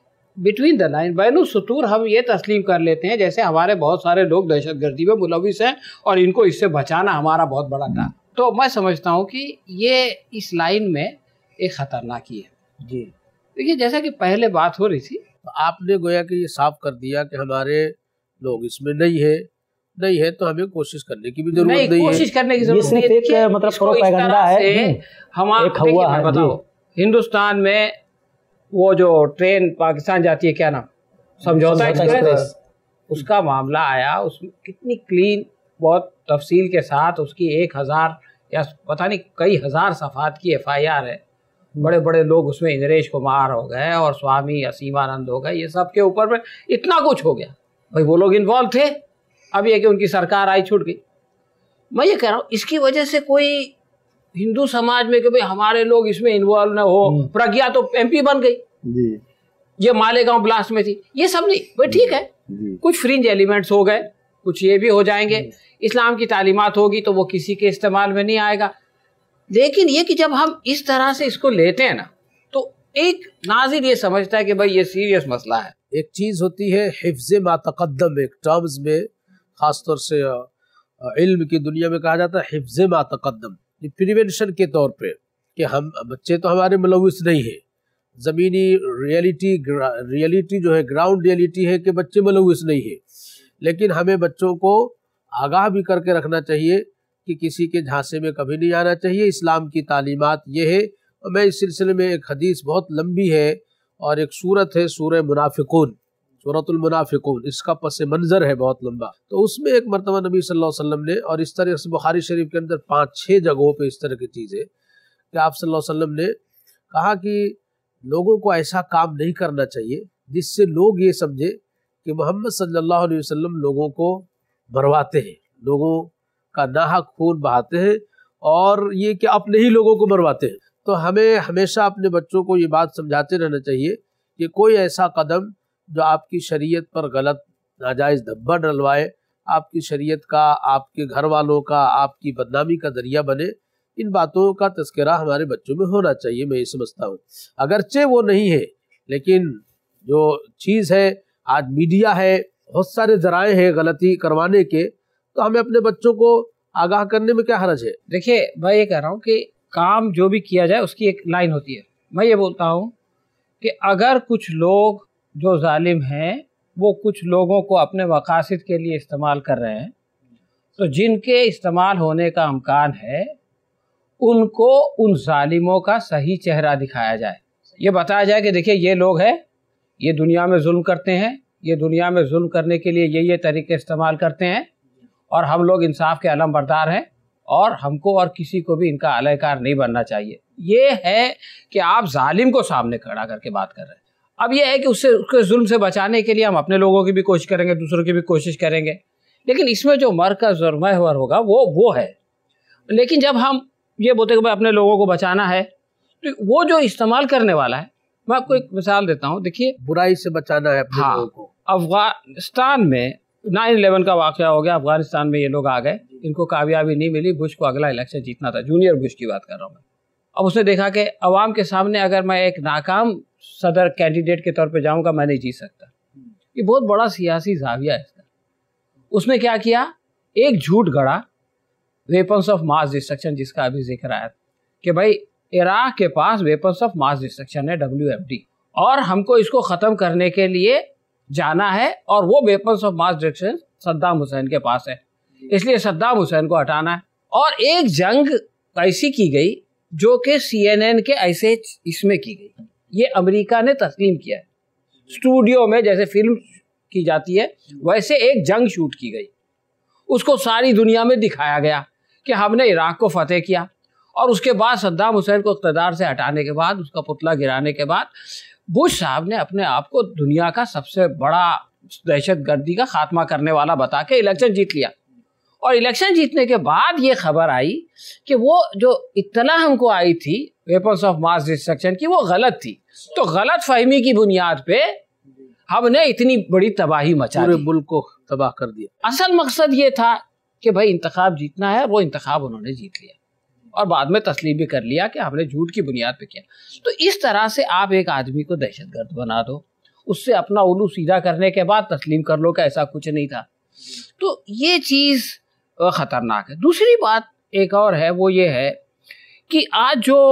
[SPEAKER 3] بٹوین دا لائن، بین السطور ہم یہ تسلیم کر لیتے ہیں جیسے ہمارے بہت سارے لوگ دہشت گردی میں ملوث ہیں اور ان کو اس سے بچانا ہمارا بہت بڑا کام. تو میں سمجھتا ہوں کہ یہ اس لائن میں ایک خطرناکی ہے.
[SPEAKER 5] جی
[SPEAKER 3] دیکھیے جیسا کہ پہلے بات ہو رہی تھی،
[SPEAKER 2] آپ نے گویا کہ یہ صاف کر دیا کہ ہمارے لوگ اس میں نہیں ہے تو ہمیں کوشش کرنے کی بھی ضرورت نہیں ہے.
[SPEAKER 3] کوشش کرنے کی ضرورت نہیں ہے.
[SPEAKER 5] یہ صرف ایک مطلب پروپیگنڈا ہے.
[SPEAKER 3] ہم بتاؤ ہندوستان میں وہ جو ٹرین پاکستان جاتی ہے، کیا نام، سمجھوتا ایکسپریس، اس کا معاملہ آیا، اس میں کتنی کلین، بہت تفصیل کے ساتھ اس کی 1000 یا پتہ نہیں کئی ہزار صفحات کی FIR ہے. بڑے بڑے لوگ اس میں اندریش کمار ہو گئے اور سوامی اسیمانند ہو گئے، یہ سب کے اوپر میں اتنا کچھ ہو گیا. بھائی وہ لوگ انوالو تھے، اب یہ کہ ان کی سرکار آئی چھوٹ گئی. میں یہ کہہ رہا ہوں اس کی وجہ سے کوئی ہندو سماج میں کہ بھئی ہمارے لوگ اس میں انوالو نہ ہو، پرگیا تو MP بن گئی، یہ مالیگاؤں بلاسٹ میں تھی، یہ سب نہیں. بھئی ٹھیک ہے، کچھ فرنج ایلیمنٹس ہو گئے، کچھ یہ بھی ہو جائیں گے. اسلام کی تعلیمات ہوگی تو وہ کسی کے استعمال میں نہیں آئے گا. لیکن یہ کہ جب ہم اس طرح سے اس کو لیتے ہیں نا تو ایک ناظر یہ سمجھتا ہے کہ بھائی یہ سیریس مسئلہ ہے.
[SPEAKER 2] ایک چیز ہوتی ہے حفظ ما تقدم، ایک ٹرمز میں خاص طور سے علم کی دنیا میں کہا جاتا ہے حفظ ما تقدم، پریونشن کے طور پہ کہ ہم بچے تو ہمارے ملوث نہیں ہیں. زمینی ریئلٹی جو ہے، گراؤنڈ ریئلٹی ہے کہ بچے ملوث نہیں ہیں، لیکن ہمیں بچوں کو آگاہ بھی کر کے رکھنا چاہیے کہ کسی کے جھانسے میں کبھی نہیں آنا چاہیے. اسلام کی تعلیمات یہ ہے. اور میں اس سلسلے میں ایک حدیث بہت لمبی ہے اور ایک سورت ہے سورہ منافقون، سورۃ المنافقون، اس کا پس منظر ہے بہت لمبا. تو اس میں ایک مرتبہ نبی صلی اللہ علیہ وسلم نے، اور اس طرح سے بخاری شریف کے اندر 5-6 جگہوں پہ اس طرح کی چیزیں کہ آپ صلی اللہ علیہ وسلم نے کہا کہ لوگوں کو ایسا کام نہیں کرنا چاہیے جس سے لوگ یہ سمجھے کہ محمد صلی اللہ علیہ وسلم لوگوں کو مرواتے ہیں، لوگوں کا ناحق خون بہاتے ہیں، اور یہ کہ اپنے ہی لوگوں کو مرواتے ہیں. تو ہمیں ہمیشہ اپنے بچوں کو یہ بات سمجھاتے رہنا چاہیے کہ کوئی ایسا قدم جو آپ کی شریعت پر غلط ناجائز دھبا ڈلوائے، آپ کی شریعت کا، آپ کے گھر والوں کا، آپ کی بدنامی کا ذریعہ بنے، ان باتوں کا تذکرہ ہمارے بچوں میں ہونا چاہیے. میں یہ سمجھتا ہوں اگرچہ وہ نہیں ہے، لیکن جو چیز ہے آج میڈیا ہے، بہت سارے ذرائع ہیں غلطی کروانے کے، تو ہمیں اپنے بچوں کو آگاہ کرنے میں کیا حرج ہے؟
[SPEAKER 3] دیکھیے میں یہ کہہ رہا ہوں کہ کام جو بھی کیا جائے اس کی ایک لائن ہوتی ہے. میں یہ بولتا ہوں کہ اگر کچھ لوگ جو ظالم ہیں وہ کچھ لوگوں کو اپنے مقاصد کے لیے استعمال کر رہے ہیں، تو جن کے استعمال ہونے کا امکان ہے ان کو ان ظالموں کا صحیح چہرہ دکھایا جائے. یہ بتایا جائے کہ دیکھیں یہ لوگ ہیں، یہ دنیا میں ظلم کرتے ہیں، یہ دنیا میں ظلم کرنے کے لیے یہ طریقے استعمال کرتے ہیں، اور ہم لوگ انصاف کے علم بردار ہیں، اور ہم کو اور کسی کو بھی ان کا علیہ کار نہیں بننا چاہیے. یہ ہے کہ آپ ظالم کو سامنے کھڑا کر کے بات کر رہے ہیں. اب یہ ہے کہ اس کے ظلم سے بچانے کے لیے ہم اپنے لوگوں کی بھی کوشش کریں گے، دوسروں کی بھی کوشش کریں گے، لیکن اس میں جو مرکز اور محور ہوگا وہ ہے. لیکن جب ہم یہ بولتے کہ بھائی اپنے لوگوں کو بچانا ہے، تو وہ جو استعمال کرنے والا ہے، میں آپ کو ایک مثال دیتا ہوں. دیکھیے
[SPEAKER 2] برائی سے بچانا ہے اپنے لوگوں کو.
[SPEAKER 3] افغانستان میں 9/11 کا واقعہ ہو گیا، افغانستان میں یہ لوگ آ گئے، ان کو کامیابی نہیں ملی، بش کو اگلا الیکشن جیتنا تھا، جونیئر بش کی بات کر رہا ہوں میں. اب اس نے دیکھا کہ عوام کے سامنے اگر میں ایک ناکام صدر کینڈیڈیٹ کے طور پہ جاؤں گا میں نہیں جیت سکتا. یہ بہت بڑا سیاسی زاویہ ہے اس کا. اس نے کیا کیا، ایک جھوٹ گڑا، ویپنس آف ماس ڈسٹرکشن جس کا ابھی ذکر آیا کہ بھائی عراق کے پاس ویپنس آف ماس ڈسٹرکشن ہے، WMD، اور ہم کو اس کو ختم کرنے کے لیے جانا ہے، اور وہ weapons of mass destruction Saddam Hussein کے پاس ہے، اس لیے صدام حسین کو ہٹانا ہے. اور ایک جنگ ایسی کی گئی جو کہ CNN کے ایسے اس میں کی گئی، یہ امریکہ نے تسلیم کیا ہے. اسٹوڈیو میں جیسے فلم کی جاتی ہے ویسے ایک جنگ شوٹ کی گئی، اس کو ساری دنیا میں دکھایا گیا کہ ہم نے عراق کو فتح کیا، اور اس کے بعد صدام حسین کو اقتدار سے ہٹانے کے بعد، اس کا پتلا گرانے کے بعد، بش صاحب نے اپنے آپ کو دنیا کا سب سے بڑا دہشت گردی کا خاتمہ کرنے والا بتا کے الیکشن جیت لیا. اور الیکشن جیتنے کے بعد یہ خبر آئی کہ وہ جو اطلاع ہم کو آئی تھی ویپنس آف ماس ڈسٹرکشن کی وہ غلط تھی. تو غلط فہمی کی بنیاد پہ ہم نے اتنی بڑی تباہی مچا دی،
[SPEAKER 2] پورے ملک کو تباہ کر دیا.
[SPEAKER 3] اصل مقصد یہ تھا کہ بھائی انتخاب جیتنا ہے، وہ انتخاب انہوں نے جیت لیا، اور بعد میں تسلیم بھی کر لیا کہ ہم نے جھوٹ کی بنیاد پہ کیا. تو اس طرح سے آپ ایک آدمی کو دہشت گرد بنا دو، اس سے اپنا الو سیدھا کرنے کے بعد تسلیم کر لو کہ ایسا کچھ نہیں تھا. تو یہ چیز خطرناک ہے. دوسری بات ایک اور ہے، وہ یہ ہے کہ آج جو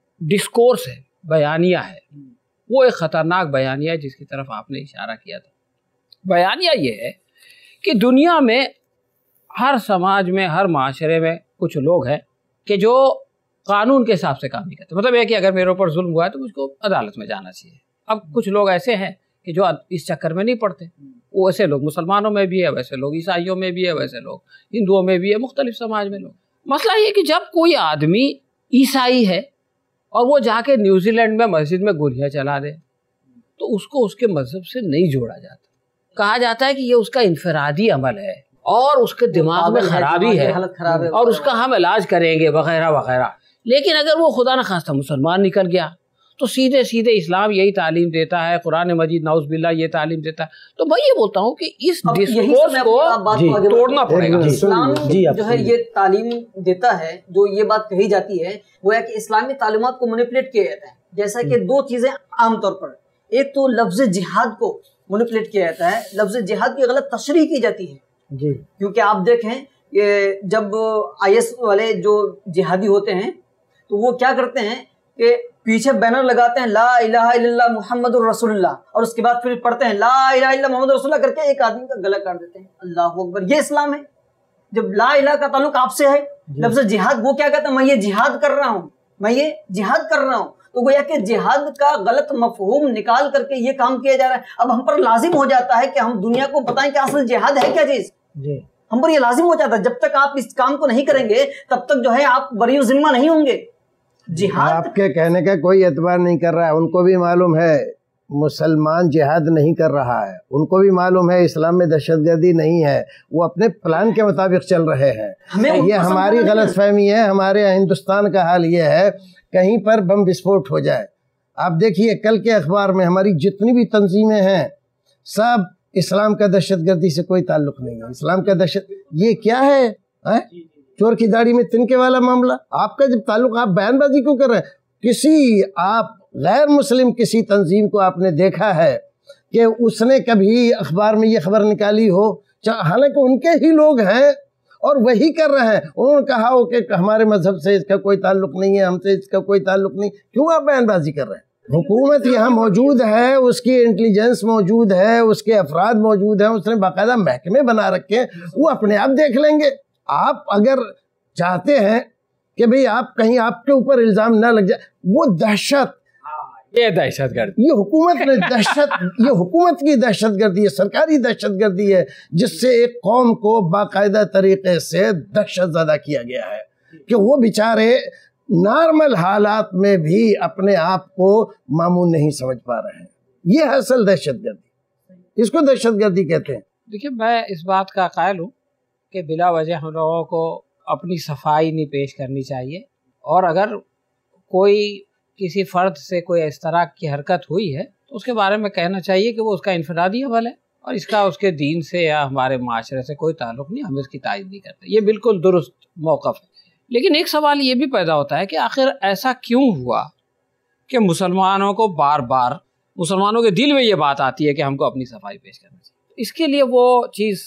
[SPEAKER 3] ڈسکورس ہے، بیانیہ ہے، وہ ایک خطرناک بیانیہ ہے جس کی طرف آپ نے اشارہ کیا تھا. بیانیہ یہ ہے کہ دنیا میں ہر سماج میں، ہر معاشرے میں کچھ لوگ ہیں کہ جو قانون کے حساب سے کام نہیں کرتے. مطلب یہ کہ اگر میرے اوپر ظلم ہوا ہے تو مجھ کو عدالت میں جانا چاہیے. اب کچھ لوگ ایسے ہیں کہ جو اس چکر میں نہیں پڑتے. وہ ایسے لوگ مسلمانوں میں بھی ہے، ویسے لوگ عیسائیوں میں بھی ہے، ویسے لوگ ہندوؤں میں بھی ہے، مختلف سماج میں لوگ. مسئلہ یہ کہ جب کوئی آدمی عیسائی ہے اور وہ جا کے نیوزی لینڈ میں مسجد میں گولیاں چلا دے تو اس کو اس کے مذہب سے نہیں جوڑا جاتا. کہا جاتا ہے کہ یہ اس کا انفرادی عمل ہے اور اس کے دماغ میں خرابی ہے اور اس کا ہم علاج کریں گے وغیرہ وغیرہ. لیکن اگر وہ خدا نخواستہ مسلمان نکل گیا تو سیدھے سیدھے اسلام یہی تعلیم دیتا ہے، قرآن مجید نعوذ باللہ یہ تعلیم دیتا ہے. تو میں یہ بولتا ہوں کہ اس ڈسکورس کو توڑنا پڑے گا.
[SPEAKER 1] اسلام جو ہے یہ تعلیم دیتا ہے، جو یہ بات کہی جاتی ہے وہ ہے کہ اسلامی تعلیمات کو مینیپولیٹ کیا جاتا ہے. جیسا کہ دو چیزیں عام طور پر، ایک تو لفظ جہاد کو مینیپولیٹ کیا جاتا ہے، لفظ جہاد کی غلط تشریح کی جاتی ہے جی. کیونکہ آپ دیکھیں کہ جب IS والے جو جہادی ہوتے ہیں تو وہ کیا کرتے ہیں کہ پیچھے بینر لگاتے ہیں لا الہ الا اللہ محمد الرسول اللہ، اور اس کے بعد پھر پڑھتے ہیں لا الہ الا محمد رسول اللہ کر کے ایک آدمی کا گلا کاٹ دیتے ہیں. اللہ اکبر، یہ اسلام ہے؟ جب لا الہ کا تعلق آپ سے ہے، لفظ جہاد وہ کیا کہتا ہے؟ میں یہ جہاد کر رہا ہوں، میں یہ جہاد کر رہا ہوں. تو گویا کہ جہاد کا غلط مفہوم نکال کر کے یہ کام کیا جا رہا ہے. اب ہم پر لازم ہو جاتا ہے کہ ہم دنیا کو بتائیں کہ اصل جہاد ہے کیا چیز. ہم پر یہ لازم ہو جاتا ہے. جب تک آپ اس کام کو نہیں کریں گے تب تک جو ہے آپ بری ذمہ نہیں ہوں گے. جہاد
[SPEAKER 4] آپ کے کہنے کا کوئی اعتبار نہیں کر رہا ہے. ان کو بھی معلوم ہے مسلمان جہاد نہیں کر رہا ہے، ان کو بھی معلوم ہے اسلام میں دہشت گردی نہیں ہے، وہ اپنے پلان کے مطابق چل رہے ہیں. یہ ہماری غلط فہمی ہے. ہمارے ہندوستان کا حال یہ ہے کہیں پر بم وسفوٹ ہو جائے. آپ دیکھیے کل کے اخبار میں ہماری جتنی بھی تنظیمیں ہیں سب اسلام کا دہشت گردی سے کوئی تعلق نہیں ہے. اسلام کا دہشت یہ کیا ہے؟ چور کی داڑھی میں تنکے والا معاملہ. آپ کا جب تعلق، آپ بیان بازی کیوں کر رہے ہیں؟ کسی آپ غیر مسلم کسی تنظیم کو آپ نے دیکھا ہے کہ اس نے کبھی اخبار میں یہ خبر نکالی ہو؟ حالانکہ ان کے ہی لوگ ہیں اور وہی کر رہے ہیں. انہوں نے کہا ہو کہ ہمارے مذہب سے اس کا کوئی تعلق نہیں ہے، ہم سے اس کا کوئی تعلق نہیں. کیوں آپ بیان بازی کر رہے ہیں؟ حکومت یہاں موجود ہے، اس کی انٹیلیجنس موجود ہے، اس کے افراد موجود ہیں، اس نے باقاعدہ محکمے بنا رکھے ہیں، وہ اپنے آپ دیکھ لیں گے. آپ اگر چاہتے ہیں کہ بھئی آپ کہیں آپ کے اوپر الزام نہ لگ جائے، وہ دہشت،
[SPEAKER 3] یہ دہشت گردی،
[SPEAKER 4] یہ حکومت نے دہشت، یہ حکومت کی دہشت گردی ہے، سرکاری دہشت گردی ہے، جس سے ایک قوم کو باقاعدہ طریقے سے دہشت زدہ کیا گیا ہے کہ وہ بیچارے نارمل حالات میں بھی اپنے آپ کو معمول نہیں سمجھ پا رہے ہیں. یہ ہے اصل دہشت گردی، اس کو دہشت گردی کہتے ہیں.
[SPEAKER 3] دیکھیے میں اس بات کا قائل ہوں کہ بلا وجہ ہم لوگوں کو اپنی صفائی نہیں پیش کرنی چاہیے، اور اگر کوئی کسی فرد سے کوئی اس طرح کی حرکت ہوئی ہے تو اس کے بارے میں کہنا چاہیے کہ وہ اس کا انفرادی عمل ہے اور اس کا اس کے دین سے یا ہمارے معاشرے سے کوئی تعلق نہیں، ہم اس کی تائید نہیں کرتے. یہ بالکل درست موقف ہے. لیکن ایک سوال یہ بھی پیدا ہوتا ہے کہ آخر ایسا کیوں ہوا کہ مسلمانوں کو بار بار مسلمانوں کے دل میں یہ بات آتی ہے کہ ہم کو اپنی صفائی پیش کرنا چاہیے. اس کے لیے وہ چیز،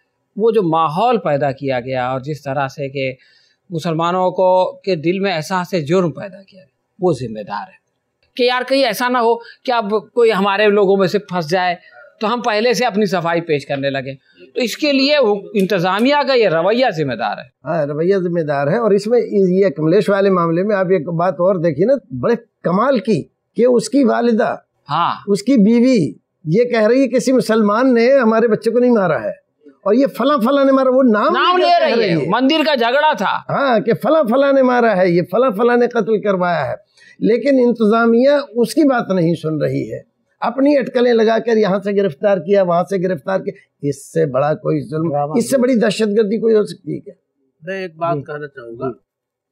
[SPEAKER 3] وہ جو ماحول پیدا کیا گیا اور جس طرح سے کہ مسلمانوں کو کے دل میں احساس جرم پیدا کیا گیا، وہ ذمہ دار ہے کہ یار کہیں ایسا نہ ہو کہ اب کوئی ہمارے لوگوں میں سے پھنس جائے تو ہم پہلے سے اپنی صفائی پیش کرنے لگے. تو اس کے لیے انتظامیہ کا یہ رویہ ذمہ دار ہے.
[SPEAKER 4] ہاں رویہ ذمہ دار ہے. اور اس میں یہ کملیش والے معاملے میں آپ ایک بات اور دیکھیے نا بڑے کمال کی، کہ اس کی والدہ،
[SPEAKER 3] ہاں
[SPEAKER 4] اس کی بیوی یہ کہہ رہی ہے کسی مسلمان نے ہمارے بچے کو نہیں مارا ہے، اور یہ فلاں فلاں نے مارا، وہ نام
[SPEAKER 3] لے رہی ہے. مندر کا جھگڑا تھا،
[SPEAKER 4] ہاں کہ فلاں فلاں نے مارا ہے، یہ فلاں فلاں نے قتل کروایا ہے. لیکن انتظامیہ اس کی بات نہیں سن رہی ہے، اپنی اٹکلیں لگا کر یہاں سے گرفتار کیا، وہاں سے گرفتار کیا. اس سے بڑا کوئی ظلم، اس سے بڑی دہشت گردی کوئی ہو سکتی ہے کیا؟
[SPEAKER 2] میں ایک بات کہنا چاہوں گا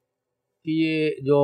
[SPEAKER 2] کہ یہ جو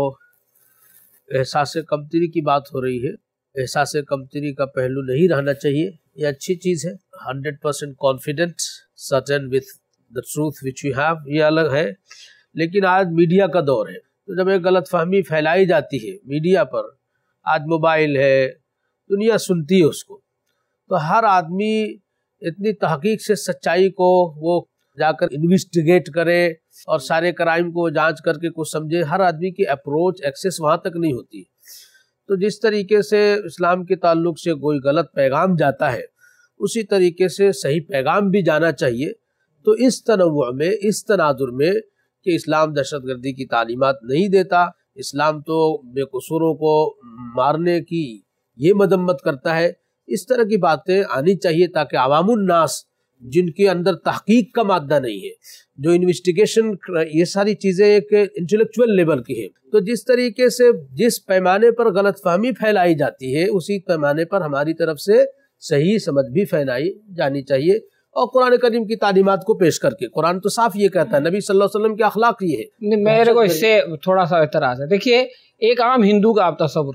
[SPEAKER 2] احساس کمتری کی بات ہو رہی ہے، احساس کمتری کا پہلو نہیں رہنا چاہیے. یہ اچھی چیز ہے. 100% confident certain with the truth which you have, یہ الگ ہے. لیکن آج میڈیا کا دور ہے، تو جب ایک غلط فہمی پھیلائی جاتی ہے میڈیا پر، آج موبائل ہے، دنیا سنتی ہے اس کو، تو ہر آدمی اتنی تحقیق سے سچائی کو وہ جا کر انویسٹیگیٹ کرے اور سارے کرائم کو جانچ کر کے کچھ سمجھے. ہر آدمی کی اپروچ ایکسیس وہاں تک نہیں ہوتی. تو جس طریقے سے اسلام کے تعلق سے کوئی غلط پیغام جاتا ہے، اسی طریقے سے صحیح پیغام بھی جانا چاہیے. تو اس تنوع میں، اس تناظر میں کہ اسلام دہشت گردی کی تعلیمات نہیں دیتا، اسلام تو بے قصوروں کو مارنے کی یہ مذمت کرتا ہے، اس طرح کی باتیں آنی چاہیے تاکہ عوام الناس جن کے اندر تحقیق کا مادہ نہیں ہے، جو انویسٹیگیشن، یہ ساری چیزیں ایک انٹلیکچوئل لیول کی ہیں، تو جس طریقے سے جس پیمانے پر غلط فہمی پھیلائی جاتی ہے اسی پیمانے پر ہماری طرف سے صحیح سمجھ بھی پھیلائی جانی چاہیے. اور قرآن کریم کی تعلیمات کو پیش کر کے، قرآن تو صاف یہ کہتا ہے، نبی صلی اللہ علیہ وسلم کے اخلاق یہ ہے.
[SPEAKER 3] میرے کو اس سے تھوڑا سا اعتراض ہے. دیکھیے ایک عام ہندو کا آپ تصور کریں،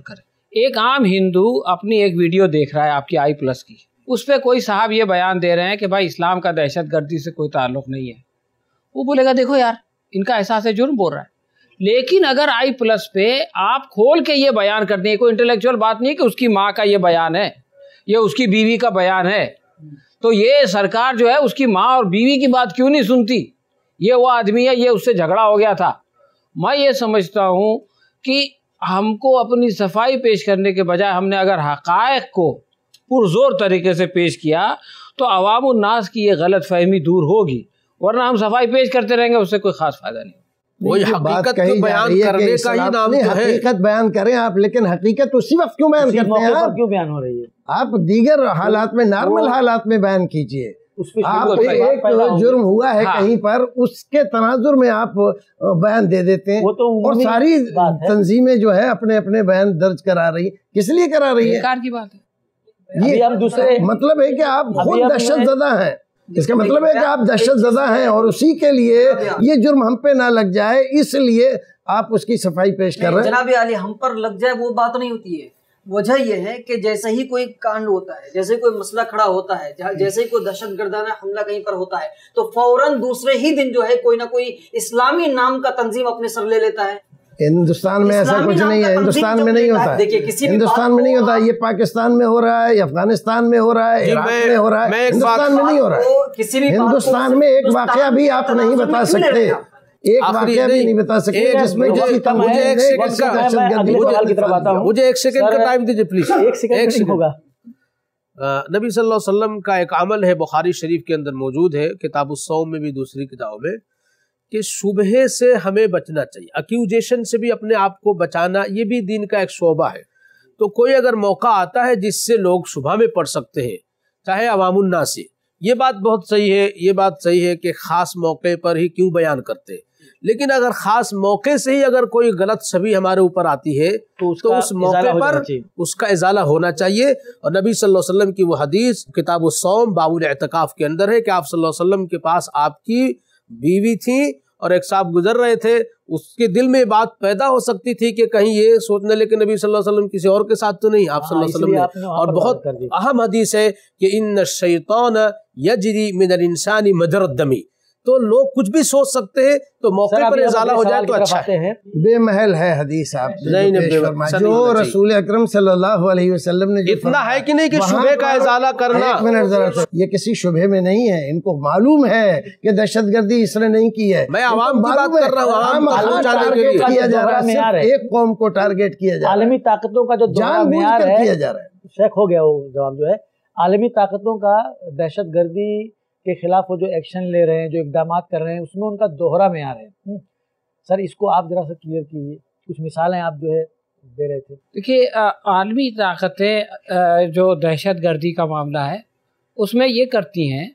[SPEAKER 3] ایک عام ہندو اپنی ایک ویڈیو دیکھ رہا ہے آپ کی i+ کی، اس پہ کوئی صاحب یہ بیان دے رہے ہیں کہ بھائی اسلام کا دہشت گردی سے کوئی تعلق نہیں ہے، وہ بولے گا دیکھو یار ان کا احساس جرم بول رہا ہے. لیکن اگر i+ پہ آپ کھول کے یہ بیان کر دیں، کوئی انٹلیکچوئل بات نہیں کہ اس کی ماں کا یہ بیان ہے، یہ اس کی بیوی کا بیان ہے، تو یہ سرکار جو ہے اس کی ماں اور بیوی کی بات کیوں نہیں سنتی؟ یہ وہ آدمی ہے، یہ اس سے جھگڑا ہو گیا تھا. میں یہ سمجھتا ہوں کہ ہم کو اپنی صفائی پیش کرنے کے بجائے ہم نے اگر حقائق کو پرزور طریقے سے پیش کیا تو عوام الناس کی یہ غلط فہمی دور ہوگی، ورنہ ہم صفائی پیش کرتے رہیں گے، اس سے کوئی خاص فائدہ نہیں.
[SPEAKER 2] وہی حقیقت کو بیان کرنے کا ہی نام تو ہے.
[SPEAKER 4] حقیقت بیان کریں آپ، لیکن حقیقت اسی وقت کیوں بیان کرتے ہیں آپ؟
[SPEAKER 5] کیوں بیان ہو رہی ہے؟
[SPEAKER 4] آپ دیگر حالات میں، نارمل حالات میں بیان کیجئے. آپ ایک جرم ہوا ہے کہیں پر، اس کے تناظر میں آپ بیان دے دیتے ہیں، اور ساری تنظیمیں جو ہے اپنے اپنے بیان درج کرا رہی، کس لیے کرا رہی ہے؟
[SPEAKER 3] بیکار کی بات ہے.
[SPEAKER 4] یہ مطلب ہے کہ آپ خود دہشت زدہ ہیں. اس کا مطلب ہے کہ آپ دہشت زدہ ہیں، اور اسی کے لیے یہ جرم ہم پہ نہ لگ جائے اس لیے آپ اس کی صفائی پیش کر رہے ہیں.
[SPEAKER 1] جناب عالی، ہم پر لگ جائے وہ بات نہیں ہوتی ہے. وجہ یہ ہے کہ جیسے ہی کوئی کانڈ ہوتا ہے، جیسے کوئی مسئلہ کھڑا ہوتا ہے، جیسے ہی کوئی دہشت گردانہ حملہ کہیں پر ہوتا ہے، تو فوراً دوسرے ہی دن جو ہے کوئی نہ کوئی اسلامی نام کا تنظیم اپنے سر لے لیتا ہے.
[SPEAKER 4] ہندوستان میں ایسا کچھ نہیں ہے، ہندوستان میں نہیں ہوتا ہے، ہندوستان میں نہیں ہوتا ہے. یہ پاکستان میں ہو رہا ہے، یا افغانستان میں ہو رہا ہے، عراق میں ہو رہا ہے، ہندوستان میں نہیں ہو رہا ہے. ہندوستان میں ایک واقعہ بھی آپ نہیں بتا سکتے، ایک واقعہ بھی نہیں بتا سکتے جس میں
[SPEAKER 2] مجھے ایک سیکنڈ کا ٹائم دیجیے پلیز. ایک سیکنڈ ہوگا. نبی صلی اللہ علیہ وسلم کا ایک عمل ہے، بخاری شریف کے اندر موجود ہے، کتاب الصوم میں بھی دوسری کتابوں میں، کہ شبہے سے ہمیں بچنا چاہیے. اکیوزیشن سے بھی اپنے آپ کو بچانا، یہ بھی دین کا ایک شعبہ ہے. تو کوئی اگر موقع آتا ہے جس سے لوگ شبہ میں پڑ سکتے ہیں، چاہے عوام الناس سے، یہ بات بہت صحیح ہے، یہ بات صحیح ہے کہ خاص موقع پر ہی کیوں بیان کرتے ہیں. لیکن اگر خاص موقع سے ہی اگر کوئی غلط چھوی ہمارے اوپر آتی ہے تو اس موقع پر اس کا ازالہ ہونا چاہیے. اور نبی صلی اللہ علیہ وسلم کی وہ حدیث کتاب الصوم باب الاعتکاف کے اندر ہے کہ آپ صلی اللہ علیہ وسلم کے پاس آپ کی بیوی تھی اور ایک صاحب گزر رہے تھے، اس کے دل میں بات پیدا ہو سکتی تھی کہ کہیں یہ سوچنے لے کہ نبی صلی اللہ علیہ وسلم کسی اور کے ساتھ تو نہیں. آپ صلی اللہ علیہ وسلم نے، اور بہت اہم حدیث ہے کہ ان الشیطان یجری من الانسان مجرى الدم، تو لوگ کچھ بھی سوچ سکتے ہیں، تو موقع پر ازالہ ہو جائے تو اچھا ہے.
[SPEAKER 4] بے محل ہے حدیث آپ جو رسول اکرم صلی اللہ علیہ وسلم نے
[SPEAKER 2] اتنا ہے کہ نہیں کہ شبہ کا ازالہ کرنا.
[SPEAKER 4] ایک منٹ ذرا، یہ کسی شبہ میں نہیں ہے. ان کو معلوم ہے کہ دہشت گردی اس نے نہیں کی ہے.
[SPEAKER 2] میں عوام کی بات کر رہا ہوں، عوام تک پہنچانے کے لیے
[SPEAKER 4] کیا جا رہا ہے، ایک قوم کو ٹارگیٹ کیا جا رہا ہے.
[SPEAKER 5] عالمی طاقتوں کا جو
[SPEAKER 4] جان بوجھ کر کیا جا رہا ہے.
[SPEAKER 5] شیخ ہو گیا وہ جواب جو ہے، عالمی طاقتوں کا دہشت گردی کے خلاف وہ جو ایکشن لے رہے ہیں، جو اقدامات کر رہے ہیں، اس میں ان کا دوہرا معیار ہے. سر اس کو آپ ذرا سا کلیئر کیجیے، کچھ مثالیں آپ جو ہے دے رہے تھے.
[SPEAKER 3] دیکھیے، عالمی طاقتیں جو دہشت گردی کا معاملہ ہے اس میں یہ کرتی ہیں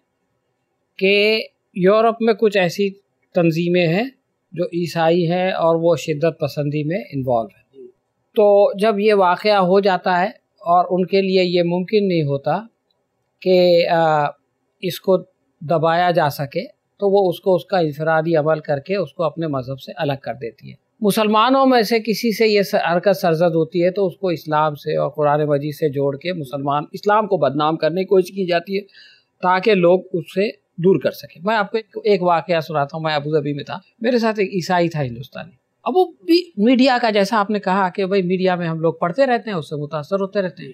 [SPEAKER 3] کہ یورپ میں کچھ ایسی تنظیمیں ہیں جو عیسائی ہیں اور وہ شدت پسندی میں انوالو ہیں. تو جب یہ واقعہ ہو جاتا ہے اور ان کے لیے یہ ممکن نہیں ہوتا کہ اس کو دبایا جا سکے، تو وہ اس کا انفرادی عمل کر کے اس کو اپنے مذہب سے الگ کر دیتی ہے. مسلمانوں میں سے کسی سے یہ حرکت سرزد ہوتی ہے تو اس کو اسلام سے اور قرآن مجید سے جوڑ کے اسلام کو بدنام کرنے کی کوشش کی جاتی ہے تاکہ لوگ اس سے دور کر سکیں. میں آپ کو ایک واقعہ سناتا ہوں. میں ابوظہبی میں تھا، میرے ساتھ ایک عیسائی تھا ہندوستانی. اب وہ بھی میڈیا کا، جیسا آپ نے کہا کہ بھائی میڈیا میں ہم لوگ پڑھتے رہتے ہیں، اس سے متاثر ہوتے رہتے ہیں.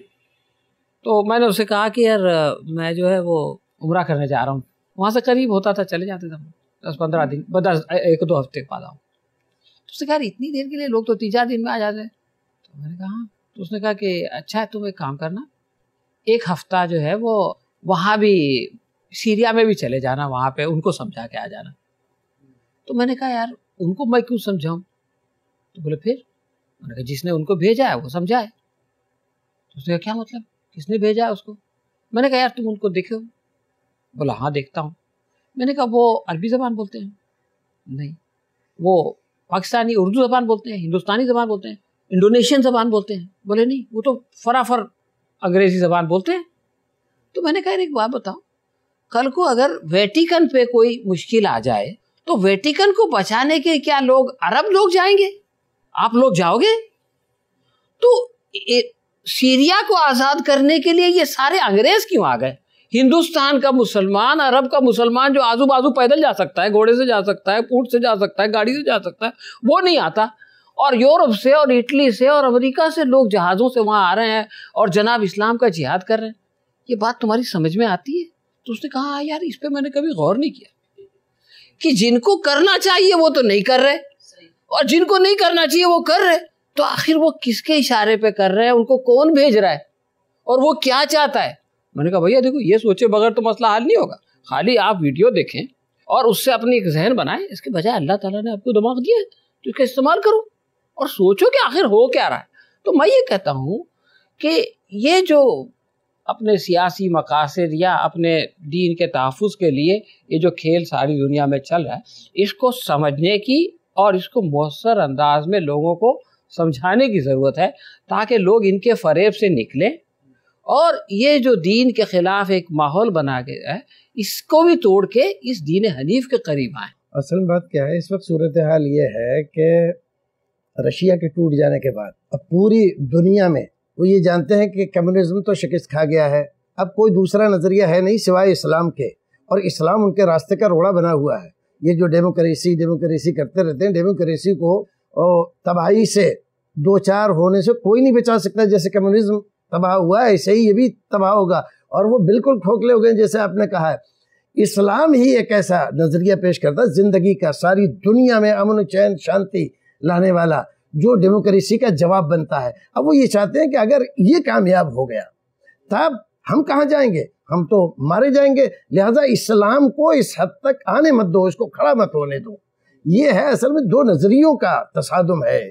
[SPEAKER 3] تو میں نے اسے کہا کہ یار میں جو ہے وہ عمرہ کرنے جا رہا ہوں. وہاں سے قریب ہوتا تھا، چلے جاتے تھے 10-15 دن، 1-2 ہفتے بعد آؤں. تو اس نے کہا اتنی دیر کے لیے لوگ تو 3-4 دن میں آ جاتے ہیں. تو میں نے کہا ہاں. تو اس نے کہا کہ اچھا ہے، تم ایک کام کرنا، 1 ہفتہ جو ہے وہ وہاں بھی سیریا میں بھی چلے جانا، وہاں پہ ان کو سمجھا کے آ جانا. تو میں نے کہا یار ان کو میں کیوں سمجھاؤں؟ تو بولے پھر؟ میں نے کہا جس نے ان کو بھیجا ہے وہ سمجھائے. تو اس نے کہا کیا مطلب، کس نے بھیجا ہے اس کو؟ میں نے کہا یار تم ان کو دیکھو. بولا ہاں دیکھتا ہوں. میں نے کہا وہ عربی زبان بولتے ہیں؟ نہیں. وہ پاکستانی اردو زبان بولتے ہیں، ہندوستانی زبان بولتے ہیں، انڈونیشین زبان بولتے ہیں؟ بولے نہیں، وہ تو فرافر انگریزی زبان بولتے ہیں. تو میں نے کہا ایک بات بتاؤ، کل کو اگر ویٹیکن پہ کوئی مشکل آ جائے تو ویٹیکن کو بچانے کے کیا لوگ عرب لوگ جائیں گے؟ آپ لوگ جاؤ گے؟ تو سیریا کو آزاد کرنے کے لیے یہ سارے انگریز کیوں آ گئے؟ ہندوستان کا مسلمان، عرب کا مسلمان جو آزو بازو پیدل جا سکتا ہے، گھوڑے سے جا سکتا ہے، اونٹ سے جا سکتا ہے، گاڑی سے جا سکتا ہے، وہ نہیں آتا۔ اور یورپ سے اور اٹلی سے اور امریکہ سے لوگ جہازوں سے وہاں آ رہے ہیں اور جناب اسلام کا جہاد کر رہے ہیں۔ یہ بات تمہاری سمجھ میں آتی ہے؟ تو اس نے کہا یار اس پہ میں نے کبھی غور نہیں کیا کہ جن کو کرنا چاہیے وہ تو نہیں کر رہے اور جن کو نہیں کرنا چاہیے وہ کر رہے، تو آخر وہ کس کے اشارے پہ کر رہے ہیں؟ ان کو کون بھیج رہا ہے اور وہ کیا چاہتا ہے؟ میں نے کہا بھیا دیکھو یہ سوچے بغیر تو مسئلہ حل نہیں ہوگا۔ خالی آپ ویڈیو دیکھیں اور اس سے اپنی ایک ذہن بنائیں، اس کے بجائے اللہ تعالیٰ نے آپ کو دماغ دیا ہے تو اس کا استعمال کرو اور سوچو کہ آخر ہو کیا رہا ہے۔ تو میں یہ کہتا ہوں کہ یہ جو اپنے سیاسی مقاصد یا اپنے دین کے تحفظ کے لیے یہ جو کھیل ساری دنیا میں چل رہا ہے، اس کو سمجھنے کی اور اس کو مؤثر انداز میں لوگوں کو سمجھانے کی ضرورت ہے تاکہ لوگ ان کے فریب سے نکلیں اور یہ جو دین کے خلاف ایک ماحول بنا کے ہے اس کو بھی توڑ کے اس دین حنیف کے قریب آئیں۔
[SPEAKER 4] اصل بات کیا ہے، اس وقت صورتحال یہ ہے کہ رشیا کے ٹوٹ جانے کے بعد اب پوری دنیا میں وہ یہ جانتے ہیں کہ کمیونزم تو شکست کھا گیا ہے، اب کوئی دوسرا نظریہ ہے نہیں سوائے اسلام کے، اور اسلام ان کے راستے کا روڑا بنا ہوا ہے۔ یہ جو ڈیموکریسی کرتے رہتے ہیں، ڈیموکریسی کو تباہی سے دو چار ہونے سے کوئی نہیں بچا سکتا۔ جیسے کمیونزم تباہ ہوا ہے ایسے ہی یہ بھی تباہ ہوگا، اور وہ بالکل کھوکھلے ہو گئے جیسے آپ نے کہا ہے۔ اسلام ہی ایک ایسا نظریہ پیش کرتا ہے زندگی کا، ساری دنیا میں امن و چین شانتی لانے والا، جو ڈیموکریسی کا جواب بنتا ہے۔ اب وہ یہ چاہتے ہیں کہ اگر یہ کامیاب ہو گیا تب ہم کہاں جائیں گے؟ ہم تو مارے جائیں گے، لہٰذا اسلام کو اس حد تک آنے مت دو، اس کو کھڑا مت ہونے دو۔ یہ ہے اصل میں دو نظریوں کا تصادم ہے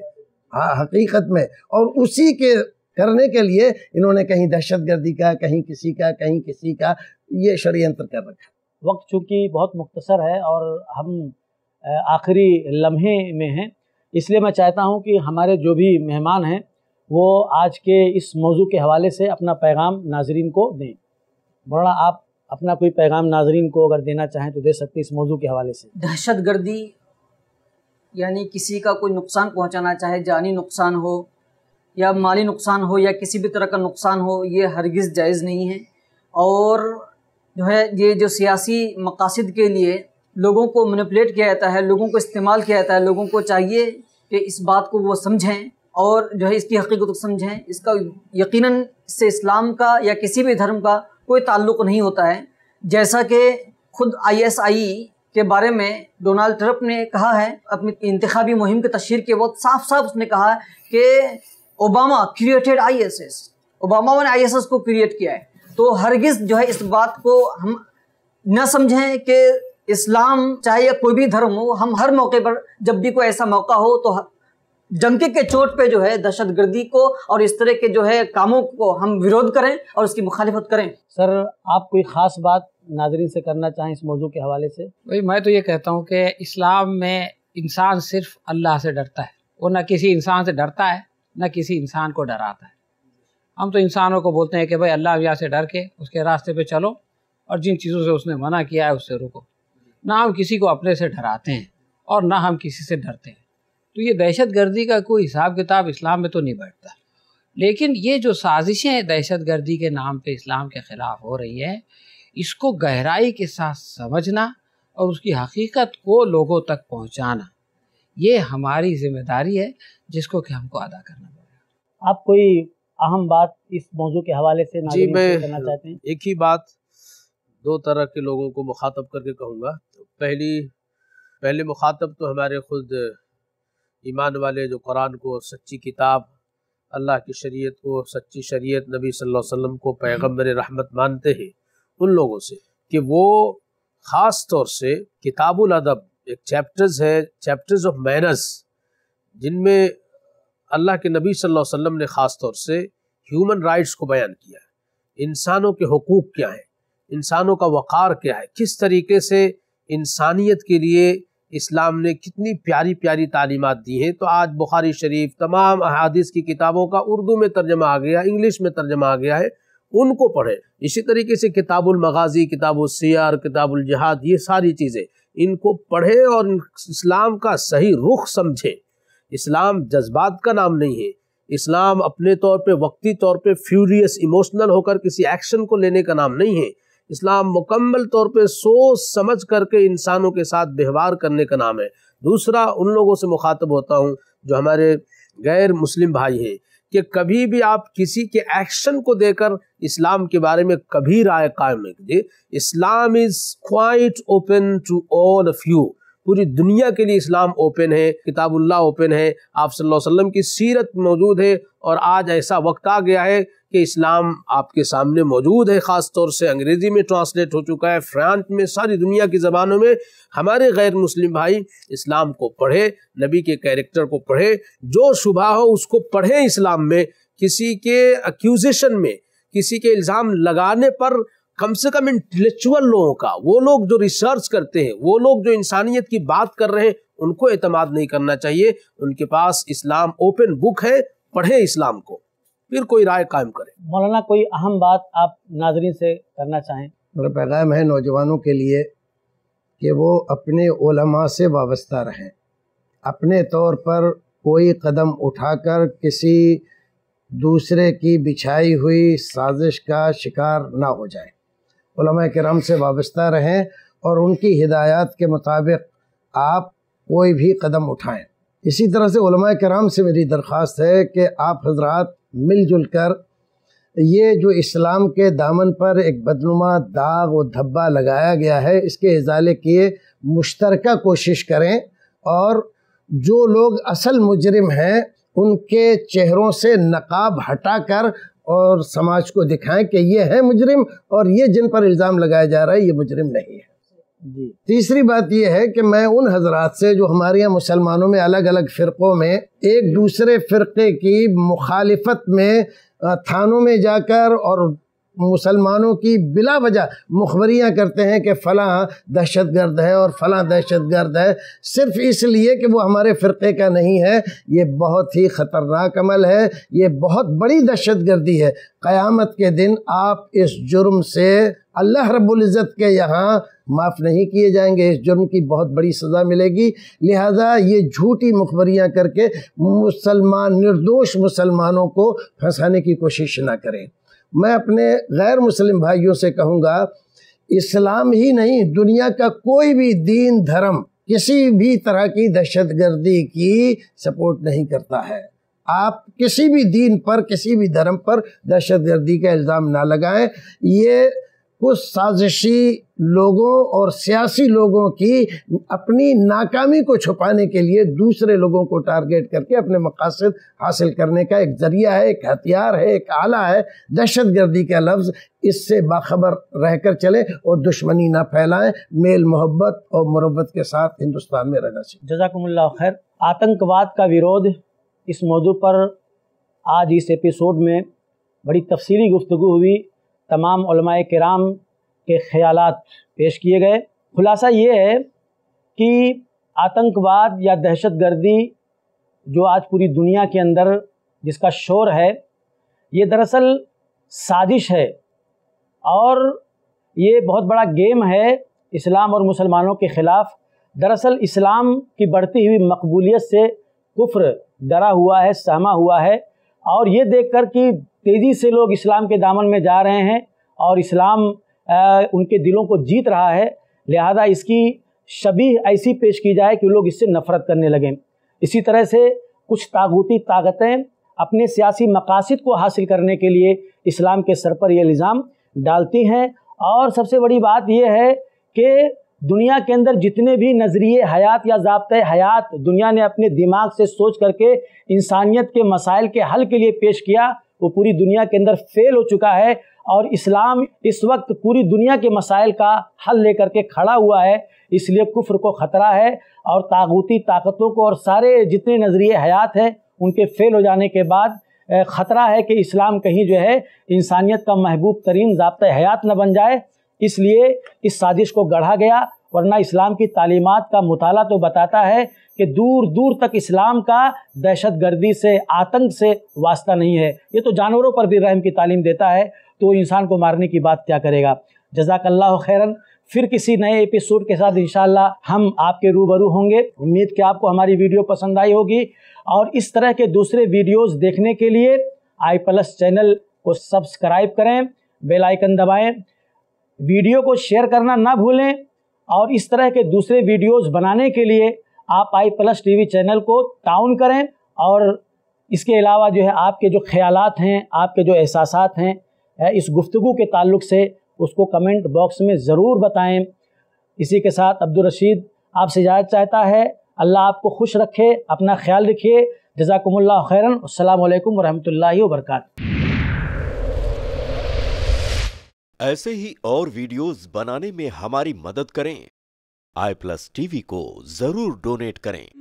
[SPEAKER 4] حقیقت میں، اور اسی کے کرنے کے لیے انہوں نے کہیں دہشت گردی کا، کہیں کسی کا، کہیں کسی کا، یہ شریعنتر کر رکھا۔
[SPEAKER 5] وقت چونکہ بہت مختصر ہے اور ہم آخری لمحے میں ہیں، اس لیے میں چاہتا ہوں کہ ہمارے جو بھی مہمان ہیں وہ آج کے اس موضوع کے حوالے سے اپنا پیغام ناظرین کو دیں۔ مولانا آپ اپنا کوئی پیغام ناظرین کو اگر دینا چاہیں تو دے سکتے اس موضوع کے حوالے سے۔
[SPEAKER 1] دہشت گردی یعنی کسی کا کوئی نقصان پہنچانا، چاہے جانی نقصان ہو یا مالی نقصان ہو یا کسی بھی طرح کا نقصان ہو، یہ ہرگز جائز نہیں ہے۔ اور جو ہے یہ جو سیاسی مقاصد کے لیے لوگوں کو مینیپولیٹ کیا جاتا ہے، لوگوں کو استعمال کیا جاتا ہے، لوگوں کو چاہیے کہ اس بات کو وہ سمجھیں اور جو ہے اس کی حقیقت کو سمجھیں۔ اس کا یقیناً اس سے اسلام کا یا کسی بھی دھرم کا کوئی تعلق نہیں ہوتا ہے۔ جیسا کہ خود ISI کے بارے میں ڈونالڈ ٹرمپ نے کہا ہے اپنی انتخابی مہم کی تشہیر کے وقت، صاف صاف اس نے کہا کہ اوباما کریٹڈ ISS، اوباما نے ISS کو کریٹ کیا ہے۔ تو ہرگز جو ہے اس بات کو ہم نہ سمجھیں کہ اسلام چاہے یا کوئی بھی دھرم ہو، ہم ہر موقع پر جب بھی کوئی ایسا موقع ہو تو ڈنکے کے چوٹ پہ جو ہے دہشت گردی کو اور اس طرح کے جو ہے کاموں کو ہم ویرودھ کریں اور اس کی مخالفت کریں۔
[SPEAKER 5] سر آپ کوئی خاص بات ناظرین سے کرنا چاہیں اس موضوع کے حوالے سے؟
[SPEAKER 3] میں تو یہ کہتا ہوں کہ اسلام میں انسان صرف اللہ سے ڈرتا ہے، وہ نہ کسی انسان سے ڈرتا ہے نہ کسی انسان کو ڈراتا ہے۔ ہم تو انسانوں کو بولتے ہیں کہ بھائی اللہ یہاں سے ڈر کے اس کے راستے پہ چلو اور جن چیزوں سے اس نے منع کیا ہے اس سے رکو۔ نہ ہم کسی کو اپنے سے ڈراتے ہیں اور نہ ہم کسی سے ڈرتے ہیں۔ تو یہ دہشت گردی کا کوئی حساب کتاب اسلام میں تو نہیں بیٹھتا، لیکن یہ جو سازشیں دہشت گردی کے نام پہ اسلام کے خلاف ہو رہی ہیں، اس کو گہرائی کے ساتھ سمجھنا اور اس کی حقیقت کو لوگوں تک پہنچانا، یہ ہماری ذمہ داری ہے جس کو کہ ہم کو ادا کرنا پڑے گا۔
[SPEAKER 5] آپ کوئی اہم بات اس موضوع کے حوالے سے ناظرین سے کرنا چاہتے ہیں؟
[SPEAKER 2] ایک ہی بات دو طرح کے لوگوں کو مخاطب کر کے کہوں گا۔ پہلے مخاطب تو ہمارے خود ایمان والے جو قرآن کو سچی کتاب، اللہ کی شریعت کو سچی شریعت، نبی صلی اللہ علیہ وسلم کو پیغمبر رحمت مانتے ہیں، ان لوگوں سے کہ وہ خاص طور سے کتاب الادب ایک چیپٹرز ہے، چیپٹرز آف مینرز، جن میں اللہ کے نبی صلی اللہ علیہ وسلم نے خاص طور سے ہیومن رائٹس کو بیان کیا ہے۔ انسانوں کے حقوق کیا ہیں، انسانوں کا وقار کیا ہے، کس طریقے سے انسانیت کے لیے اسلام نے کتنی پیاری پیاری تعلیمات دی ہیں۔ تو آج بخاری شریف، تمام احادیث کی کتابوں کا اردو میں ترجمہ آ گیا، انگلش میں ترجمہ آ گیا ہے، ان کو پڑھیں۔ اسی طریقے سے کتاب المغازی، کتاب السیر، کتاب الجہاد، یہ ساری چیزیں ان کو پڑھیں اور اسلام کا صحیح رخ سمجھیں۔ اسلام جذبات کا نام نہیں ہے، اسلام اپنے طور پہ وقتی طور پہ فیوریس ایموشنل ہو کر کسی ایکشن کو لینے کا نام نہیں ہے. اسلام مکمل طور پہ سوچ سمجھ کر کے انسانوں کے ساتھ بہیوار کرنے کا نام ہے. دوسرا، ان لوگوں سے مخاطب ہوتا ہوں جو ہمارے غیر مسلم بھائی ہیں کہ کبھی بھی آپ کسی کے ایکشن کو دے کر اسلام کے بارے میں کبھی رائے قائم نہیں کیجیے. Islam is quite open to all of you. پوری دنیا کے لیے اسلام اوپن ہے، کتاب اللہ اوپن ہے، آپ صلی اللہ علیہ وسلم کی سیرت موجود ہے، اور آج ایسا وقت آ گیا ہے کہ اسلام آپ کے سامنے موجود ہے. خاص طور سے انگریزی میں ٹرانسلیٹ ہو چکا ہے، فرانس میں، ساری دنیا کی زبانوں میں. ہمارے غیر مسلم بھائی اسلام کو پڑھے، نبی کے کیریکٹر کو پڑھے، جو شبہ ہو اس کو پڑھیں. اسلام میں کسی کے ایکیوزیشن میں، کسی کے الزام لگانے پر کم سے کم انٹلیکچوئل لوگوں کا، وہ لوگ جو ریسرچ کرتے ہیں، وہ لوگ جو انسانیت کی بات کر رہے ہیں، ان کو اعتماد نہیں کرنا چاہیے. ان کے پاس اسلام اوپن بک ہے، پڑھیں اسلام کو، پھر کوئی رائے قائم کرے.
[SPEAKER 5] مولانا کوئی اہم بات آپ ناظرین سے کرنا چاہیں؟
[SPEAKER 4] میرا پیغام ہے نوجوانوں کے لیے کہ وہ اپنے علماء سے وابستہ رہیں، اپنے طور پر کوئی قدم اٹھا کر کسی دوسرے کی بچھائی ہوئی سازش کا شکار نہ ہو جائیں. علماء کرام سے وابستہ رہیں اور ان کی ہدایات کے مطابق آپ کوئی بھی قدم اٹھائیں. اسی طرح سے علماء کرام سے میری درخواست ہے کہ آپ حضرات مل جل کر یہ جو اسلام کے دامن پر ایک بدنما داغ و دھبا لگایا گیا ہے، اس کے ازالے کی مشترکہ کوشش کریں، اور جو لوگ اصل مجرم ہیں ان کے چہروں سے نقاب ہٹا کر اور سماج کو دکھائیں کہ یہ ہے مجرم، اور یہ جن پر الزام لگایا جا رہا ہے یہ مجرم نہیں ہے. تیسری بات یہ ہے کہ میں ان حضرات سے جو ہمارے یہاں مسلمانوں میں الگ الگ فرقوں میں ایک دوسرے فرقے کی مخالفت میں تھانوں میں جا کر اور مسلمانوں کی بلا وجہ مخبریاں کرتے ہیں کہ فلاں دہشت گرد ہے اور فلاں دہشت گرد ہے، صرف اس لیے کہ وہ ہمارے فرقے کا نہیں ہے، یہ بہت ہی خطرناک عمل ہے، یہ بہت بڑی دہشت گردی ہے. قیامت کے دن آپ اس جرم سے اللہ رب العزت کے یہاں معاف نہیں کیے جائیں گے، اس جرم کی بہت بڑی سزا ملے گی. لہذا یہ جھوٹی مخبریاں کر کے نردوش مسلمانوں کو پھنسانے کی کوشش نہ کریں. میں اپنے غیر مسلم بھائیوں سے کہوں گا، اسلام ہی نہیں، دنیا کا کوئی بھی دین دھرم کسی بھی طرح کی دہشت گردی کی سپورٹ نہیں کرتا ہے. آپ کسی بھی دین پر، کسی بھی دھرم پر دہشت گردی کا الزام نہ لگائیں. یہ کچھ سازشی لوگوں اور سیاسی لوگوں کی اپنی ناکامی کو چھپانے کے لیے دوسرے لوگوں کو ٹارگیٹ کر کے اپنے مقاصد حاصل کرنے کا ایک ذریعہ ہے، ایک ہتھیار ہے، ایک آلہ ہے. دہشت گردی کا لفظ، اس سے باخبر رہ کر چلیں اور دشمنی نہ پھیلائیں، میل محبت اور مروت کے ساتھ ہندوستان میں رہنا چاہیے.
[SPEAKER 5] جزاکم اللہ خیر. آتنکواد کا ویرودھ، اس موضوع پر آج اس ایپیسوڈ میں بڑی تفصیلی گفتگو ہوئی. تمام علماء کرام کے خیالات پیش کیے گئے. خلاصہ یہ ہے کہ آتنکواد یا دہشت گردی جو آج پوری دنیا کے اندر جس کا شور ہے، یہ دراصل سازش ہے، اور یہ بہت بڑا گیم ہے اسلام اور مسلمانوں کے خلاف. دراصل اسلام کی بڑھتی ہوئی مقبولیت سے کفر ڈرا ہوا ہے، سہما ہوا ہے، اور یہ دیکھ کر کہ تیزی سے لوگ اسلام کے دامن میں جا رہے ہیں اور اسلام ان کے دلوں کو جیت رہا ہے، لہذا اس کی شبیہ ایسی پیش کی جائے کہ لوگ اس سے نفرت کرنے لگیں. اسی طرح سے کچھ طاغوتی طاقتیں اپنے سیاسی مقاصد کو حاصل کرنے کے لیے اسلام کے سر پر یہ الزام ڈالتی ہیں. اور سب سے بڑی بات یہ ہے کہ دنیا کے اندر جتنے بھی نظریے حیات یا ضابطۂ حیات دنیا نے اپنے دماغ سے سوچ کر کے انسانیت کے مسائل کے حل کے لیے پیش کیا، وہ پوری دنیا کے اندر فیل ہو چکا ہے، اور اسلام اس وقت پوری دنیا کے مسائل کا حل لے کر کے کھڑا ہوا ہے. اس لیے کفر کو خطرہ ہے، اور طاغوتی طاقتوں کو اور سارے جتنے نظریے حیات ہیں ان کے فیل ہو جانے کے بعد خطرہ ہے کہ اسلام کہیں جو ہے انسانیت کا محبوب ترین ضابطۂ حیات نہ بن جائے. اس لیے اس سازش کو گڑھا گیا، ورنہ اسلام کی تعلیمات کا مطالعہ تو بتاتا ہے کہ دور دور تک اسلام کا دہشت گردی سے، آتنک سے واسطہ نہیں ہے. یہ تو جانوروں پر بھی رحم کی تعلیم دیتا ہے، تو انسان کو مارنے کی بات کیا کرے گا. جزاک اللہ خیراً. फिर किसी नए एपिसोड के साथ इंशाअल्लाह हम आपके रूबरू होंगे। उम्मीद कि आपको हमारी वीडियो पसंद आई होगी, और इस तरह के दूसरे वीडियोस देखने के लिए i+ चैनल को सब्सक्राइब करें, बेल आइकन दबाएं, वीडियो को शेयर करना ना भूलें, और इस तरह के दूसरे वीडियोस बनाने के लिए आप i+ TV चैनल को टाउन करें। और इसके अलावा जो है आपके जो ख्यालात हैं, आपके जो एहसासात हैं इस गुफ्तगू के ताल्लुक़ से, उसको कमेंट बॉक्स में ज़रूर बताएं। इसी के साथ अब्दुल रशीद आपसे इजाज़त चाहता है। अल्लाह आपको खुश रखे, अपना ख्याल रखिए। जज़ाकुमुल्लाह खैरन। अस्सलामु अलैकुम वरहमतुल्लाहि वबरकातुहू।
[SPEAKER 6] ऐसे ही और वीडियोस बनाने में हमारी मदद करें। i+ TV को जरूर डोनेट करें।